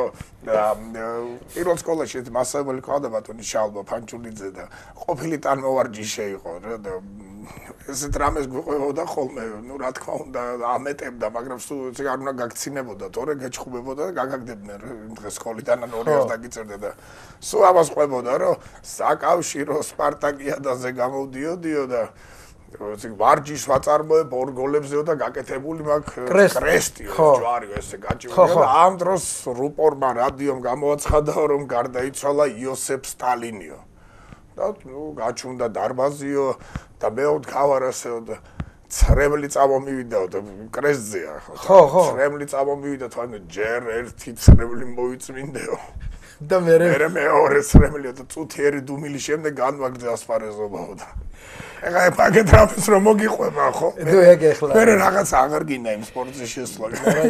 S1: პირველ სკოლაში მასწავლებელი ყავდა ბატონი შალბა ფანჩულიძე და ყოფილი ტანმოვარჯიშე იყო რა და ესეთ რამეს გვიყვებოდა ხოლმე ნუ რა თქმა უნდა ამეტებდა მაგრამ სულ ესე არ უნდა გაქცინებოდა თორე გაჩხუბებოდა და გაგაგდებდნენ იმ დღეს სკოლიდან ორიას დაგიწერდა და სულ ამას ყვებოდა რომ საკავშირო სპარტაკიადაზე გამოვდიოდიო და როცა ვარჯიშ ვაწარმოებ ორ გოლებზეო და გაკეთებული მაქვს კრესტი ჯვარი ესე გაჭირდა და ამ დროს რუპორმა რადიომ გამოაცხადა რომ გარდაიცვალა იოსებ სტალინიო და ნუ გაჩუნდა დარბაზიო და მეოდ გავარასეო და ცრემლი წამომივიდაო და კრესტზეა
S2: ხო ხო
S1: ცრემლი წამომივიდა თან ჯერ ერთი ცრემლი მოიწმინდეო
S2: და მე
S1: მე მეორე ცრემლიო და წუთიერი დუმილი შემდეგ განვაგდე ასპარეზობაო და ეხლა პაკეტ რამეს რომ მოგიყვება ხო
S2: ნუ ეგ ეხლა
S1: მე რაღაც აღარ გინდა იმ სპორტზე შესვლა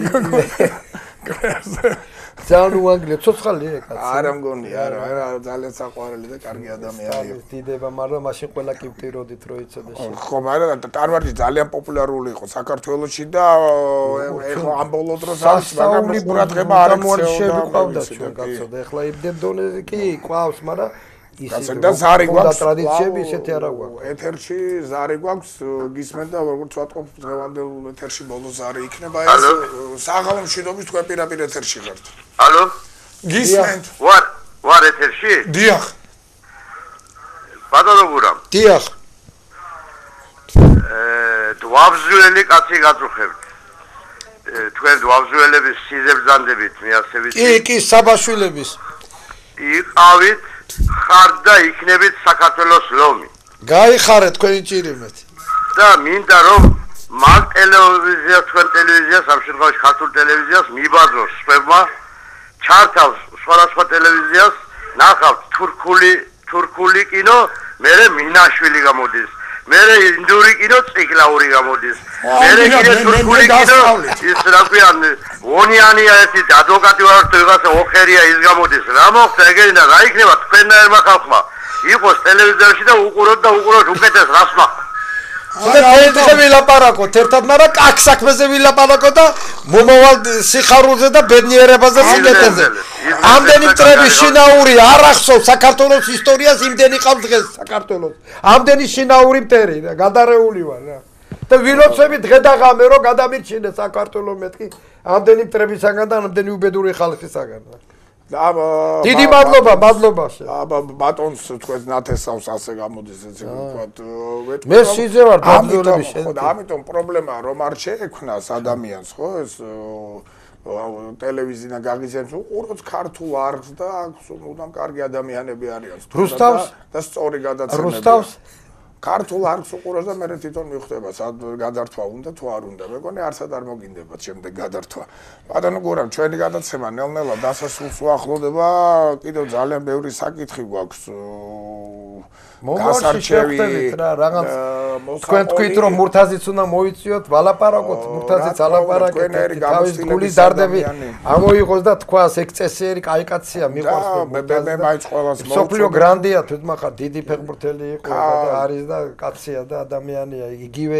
S2: ძალიან უანგლია ცოცხალია კაცი
S1: არა მგონი არა არა ძალიან საყვარელი და კარგი ადამიანია
S2: დიდება მაგრამ მაშინ ყველა კი ვტიროდით რომ იცოდე
S1: ხო მაგრამ ტანვარჯი ძალიან პოპულარული იყო საქართველოში და ეხლა ამ ბოლო დროს არის მაგრამ ყურადღება არ
S2: ექცეოდა ჩვენ კაცო და ეხლა იმდენ დონეზე კი ყავს მაგრამ
S1: ისე და ზარი გვაქვს
S2: ტრადიციები ისეთი არა გვაქვს
S1: ეთერში ზარი გვაქვს გისმენთ და როგორც ვატყობ დღევანდელ ეთერში ბოლო ზარი იქნება ეს საღამო მშვიდობის თქვენ პირდაპირ ეთერში ხართ
S7: ალო
S1: გისმენთ
S7: ვარ ვარ ეთერში
S1: დიახ
S7: ბატონო გურამ
S2: დიახ
S7: ე დვაბზველი კაცი გაწუხებთ თქვენ ვავზუელების სიზებზანდებით მე ასე ვიცი.
S2: კი, კი, საბაშვილების.
S7: იყავით ხართ და იქნებით საქართველოს ლომი.
S2: გაიხარეთ თქვენი ჭირიმეთ.
S7: და მინდა რომ მაგ ტელევიზიას, თქვენ ტელევიზიას, ამ შემთხვევაში ქართულ ტელევიზიას მიბაძოს სხვებმა, ჩართავს სხვადასხვა ტელევიზიას, ნახავთ თურქული თურქული კინო, მერე მინაშვილი გამოდის. მერე ინდური კინო ციკლაური გამოდის. მერე კიდე თურქული კინო ის რა ქვიან ონიანია ერთი ადვოკატი ვარ თუიღაცა ოხერია ის გამოდის. რა მოხდა ეგენი და რა იქნება თქვენნაირმა ხალხმა იყოს ტელევიზორში და უყუროთ და უყუროთ უკეთეს რას მაქვს.
S2: და თეთრე ვილაპარაკოთ ერთად, მაგრამ კაკ საქმეზე ვილაპარაკოთ და მომავალ სიხარულზე და ბედნიერებაზე სიკეთეზე. ამდენი მტრები შინაური არ ახსოვს საქართველოს ისტორიას, იმდენი ყავს დღეს საქართველოს. ამდენი შინაური მტერი და გადარეული ვარ რა. და ვილოცები დღე და ღამე რომ გადამირჩინე საქართველოს მეთქი ამდენი მტრებისაგან და ამდენი უბედური ხალხისაგან. დიდი მადლობა, მადლობა.
S1: აბა ბატონს თქვენ ნათესავს ასე გამოდის ესე ვთქვათ.
S2: მე სიძე ვარ ბაბლოლების შენ.
S1: ამიტომ პრობლემაა რომ არ შეექმნას ადამიანს ხო ეს ტელევიზია გაგიზენს უყუროთ ქართულ არხს და აქვს უდამ კარგი ადამიანები არიან.
S2: რუსთავს
S1: და სწორი გადაცემები.
S2: რუსთავს
S1: ქართულ არხს უყუროს და მე თვითონ მივხვდება სად გადართვა უნდა თუ არ უნდა. მეგონი არცად არ მოგინდებათ შემდეგ გადართვა. ბატონო გურამ ჩვენი გადაცემა ნელ-ნელა დასასრულს უახლოვდება. კიდევ ძალიან ბევრი საკითხი გვაქვს.
S2: გასარჩევი რა რაღაც თქვენ თქვით რომ მურთაზიც უნდა მოიწიოთ, ვალაპარაკოთ, მურთაზიც ალაპარაკეთ, თავის გულის დარდები ამოიღოს და თქვას ეგ წესიერი კაი კაცია მიყვარს
S1: მე მე მაინც ყველას
S2: მოვწოდე. სოფლიო გრანდია თვითმახარ დიდი ფეხბურთელი იყო და არის და კაცია და ადამიანია იგივე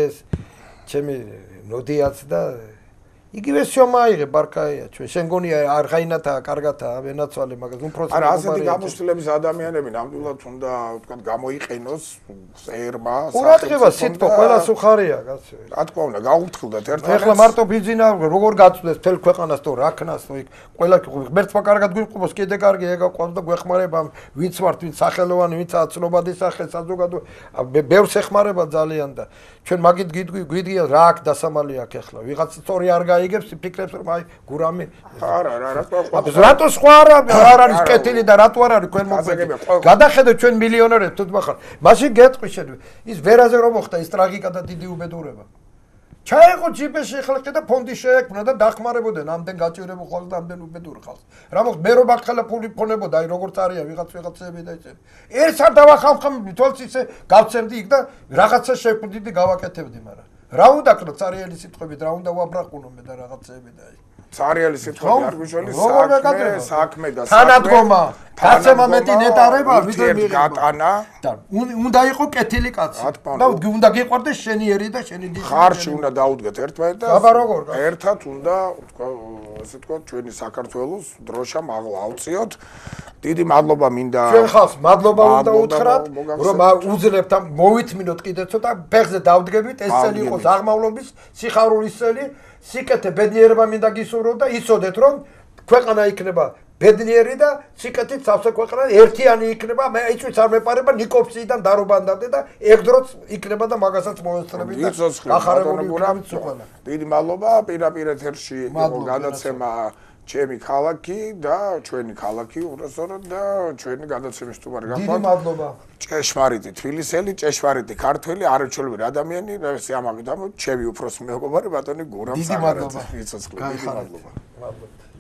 S2: ჩემი ნოდიაც და იგივე შომაიღე ბარკაია ჩვენ შენ გონია არღაინათა კარგათაა ვენაცვალე მაგას უფრო
S1: არა ასეთი გამოცდილების ადამიანები ნამდვილად უნდა ვთქვათ გამოიყენოს ერმა
S2: ყურადღება სიტყვა ყველას უხარია კაცო
S1: რა თქმა უნდა გაუფრთხილდეთ ერთმანეთს
S2: ეხლა მარტო ბიზინა როგორ გაწვდეს თელ ქვეყანას თუ რა ქნას თუ იქ ყველა ღმერთმა კარგად გვიყვოს კიდე კარგი ეგა ყავს და გვეხმარება ვინც ვართ ვინც სახელოვანი ვინც აცნობადი სახე საზოგადო ბევრს ეხმარება ძალიან და ჩვენ მაგით გვიდგია რა აქ დასამალი აქ ეხლა ვიღაც სწორი არ გაიგებს ფიქრებს რომ აი გურამი
S1: არა რა რატო
S2: ხო რატო სხვა არ არის კეთილი და რატო არ არის თქვენ მოგვიდგეთ გადახედეთ ჩვენ მილიონერებს თუ ხარ მაშინ გეტყვი შენ ის ვერაზე რომ მოხდა ის ტრაგიკა და დიდი უბედურება ჩაეყო ჯიპეში ხალხი და ფონდი შეექმნა და დახმარებოდნენ ამდენ გაჭირებულ ხალხს და ამდენ უბედურ ხალხს რა მოხდა მე რომ ახლა ფული ფონებოდა აი როგორც არია ვიღაც ვიღაცები და ისე ერთს არ დავახამხამ თვალს ისე გავცემდი იქ და რაღაცა შეკვდიდი და გავაკეთებდი მაგრამ რა უნდა ქნა цаრიელი სიტყვებით რა უნდა ვაბრაყუნო მე და რაღაცები და აი
S1: цаრიელი სიტყვები არ გვიშველი საქმე საქმე და
S2: თანადგომა გაცემა მეტი ნეტარება ვიდრე
S1: მიღება
S2: და უნდა იყო კეთილი კაცი და უნდა გიყვარდეს შენიერი და შენი დიდი
S1: ხარში უნდა დაუდგეთ ერთმანეთს და
S2: აბა როგორ
S1: ერთად უნდა ასე თქვა ჩვენი საქართველოს დროშა მაღლა ავწიოთ დიდი მადლობა მინდა
S2: ჩვენ ხალხს მადლობა უნდა უთხრათ რომ უძლებთ ამ მოვითმინოთ კიდე ცოტა ფეხზე დავდგებით ეს წელი იყოს აღმავლობის სიხარულის წელი სიკეთე ბედნიერება მინდა გისურვოთ და იცოდეთ რომ ქვეყანა იქნება ბედნიერი და სიკეთით სავსე ქვეყანა ერთიანი იქნება მე იცით არ მეპარება ნიკოფსიიდან დარობანდამდე და ეგ დროც იქნება და მაგასაც მოესწრებით და
S1: ახარებული გურამიც უყანა დიდი მადლობა პირაპირ ეთერში იყო გადაცემა ჩემი ქალაქი და ჩვენი ქალაქი უბრალოდ და ჩვენი გადაცემის სტუმარი გახვალ
S2: დიდი მადლობა
S1: ჭეშმარიტი თბილისელი ჭეშმარიტი ქართველი არაჩვეულებრივი ადამიანი ამაგდამო ჩემი უფროსი მეგობარი ბატონი გურამ
S2: დიდი მადლობა
S1: დიდი მადლობა
S2: მადლობა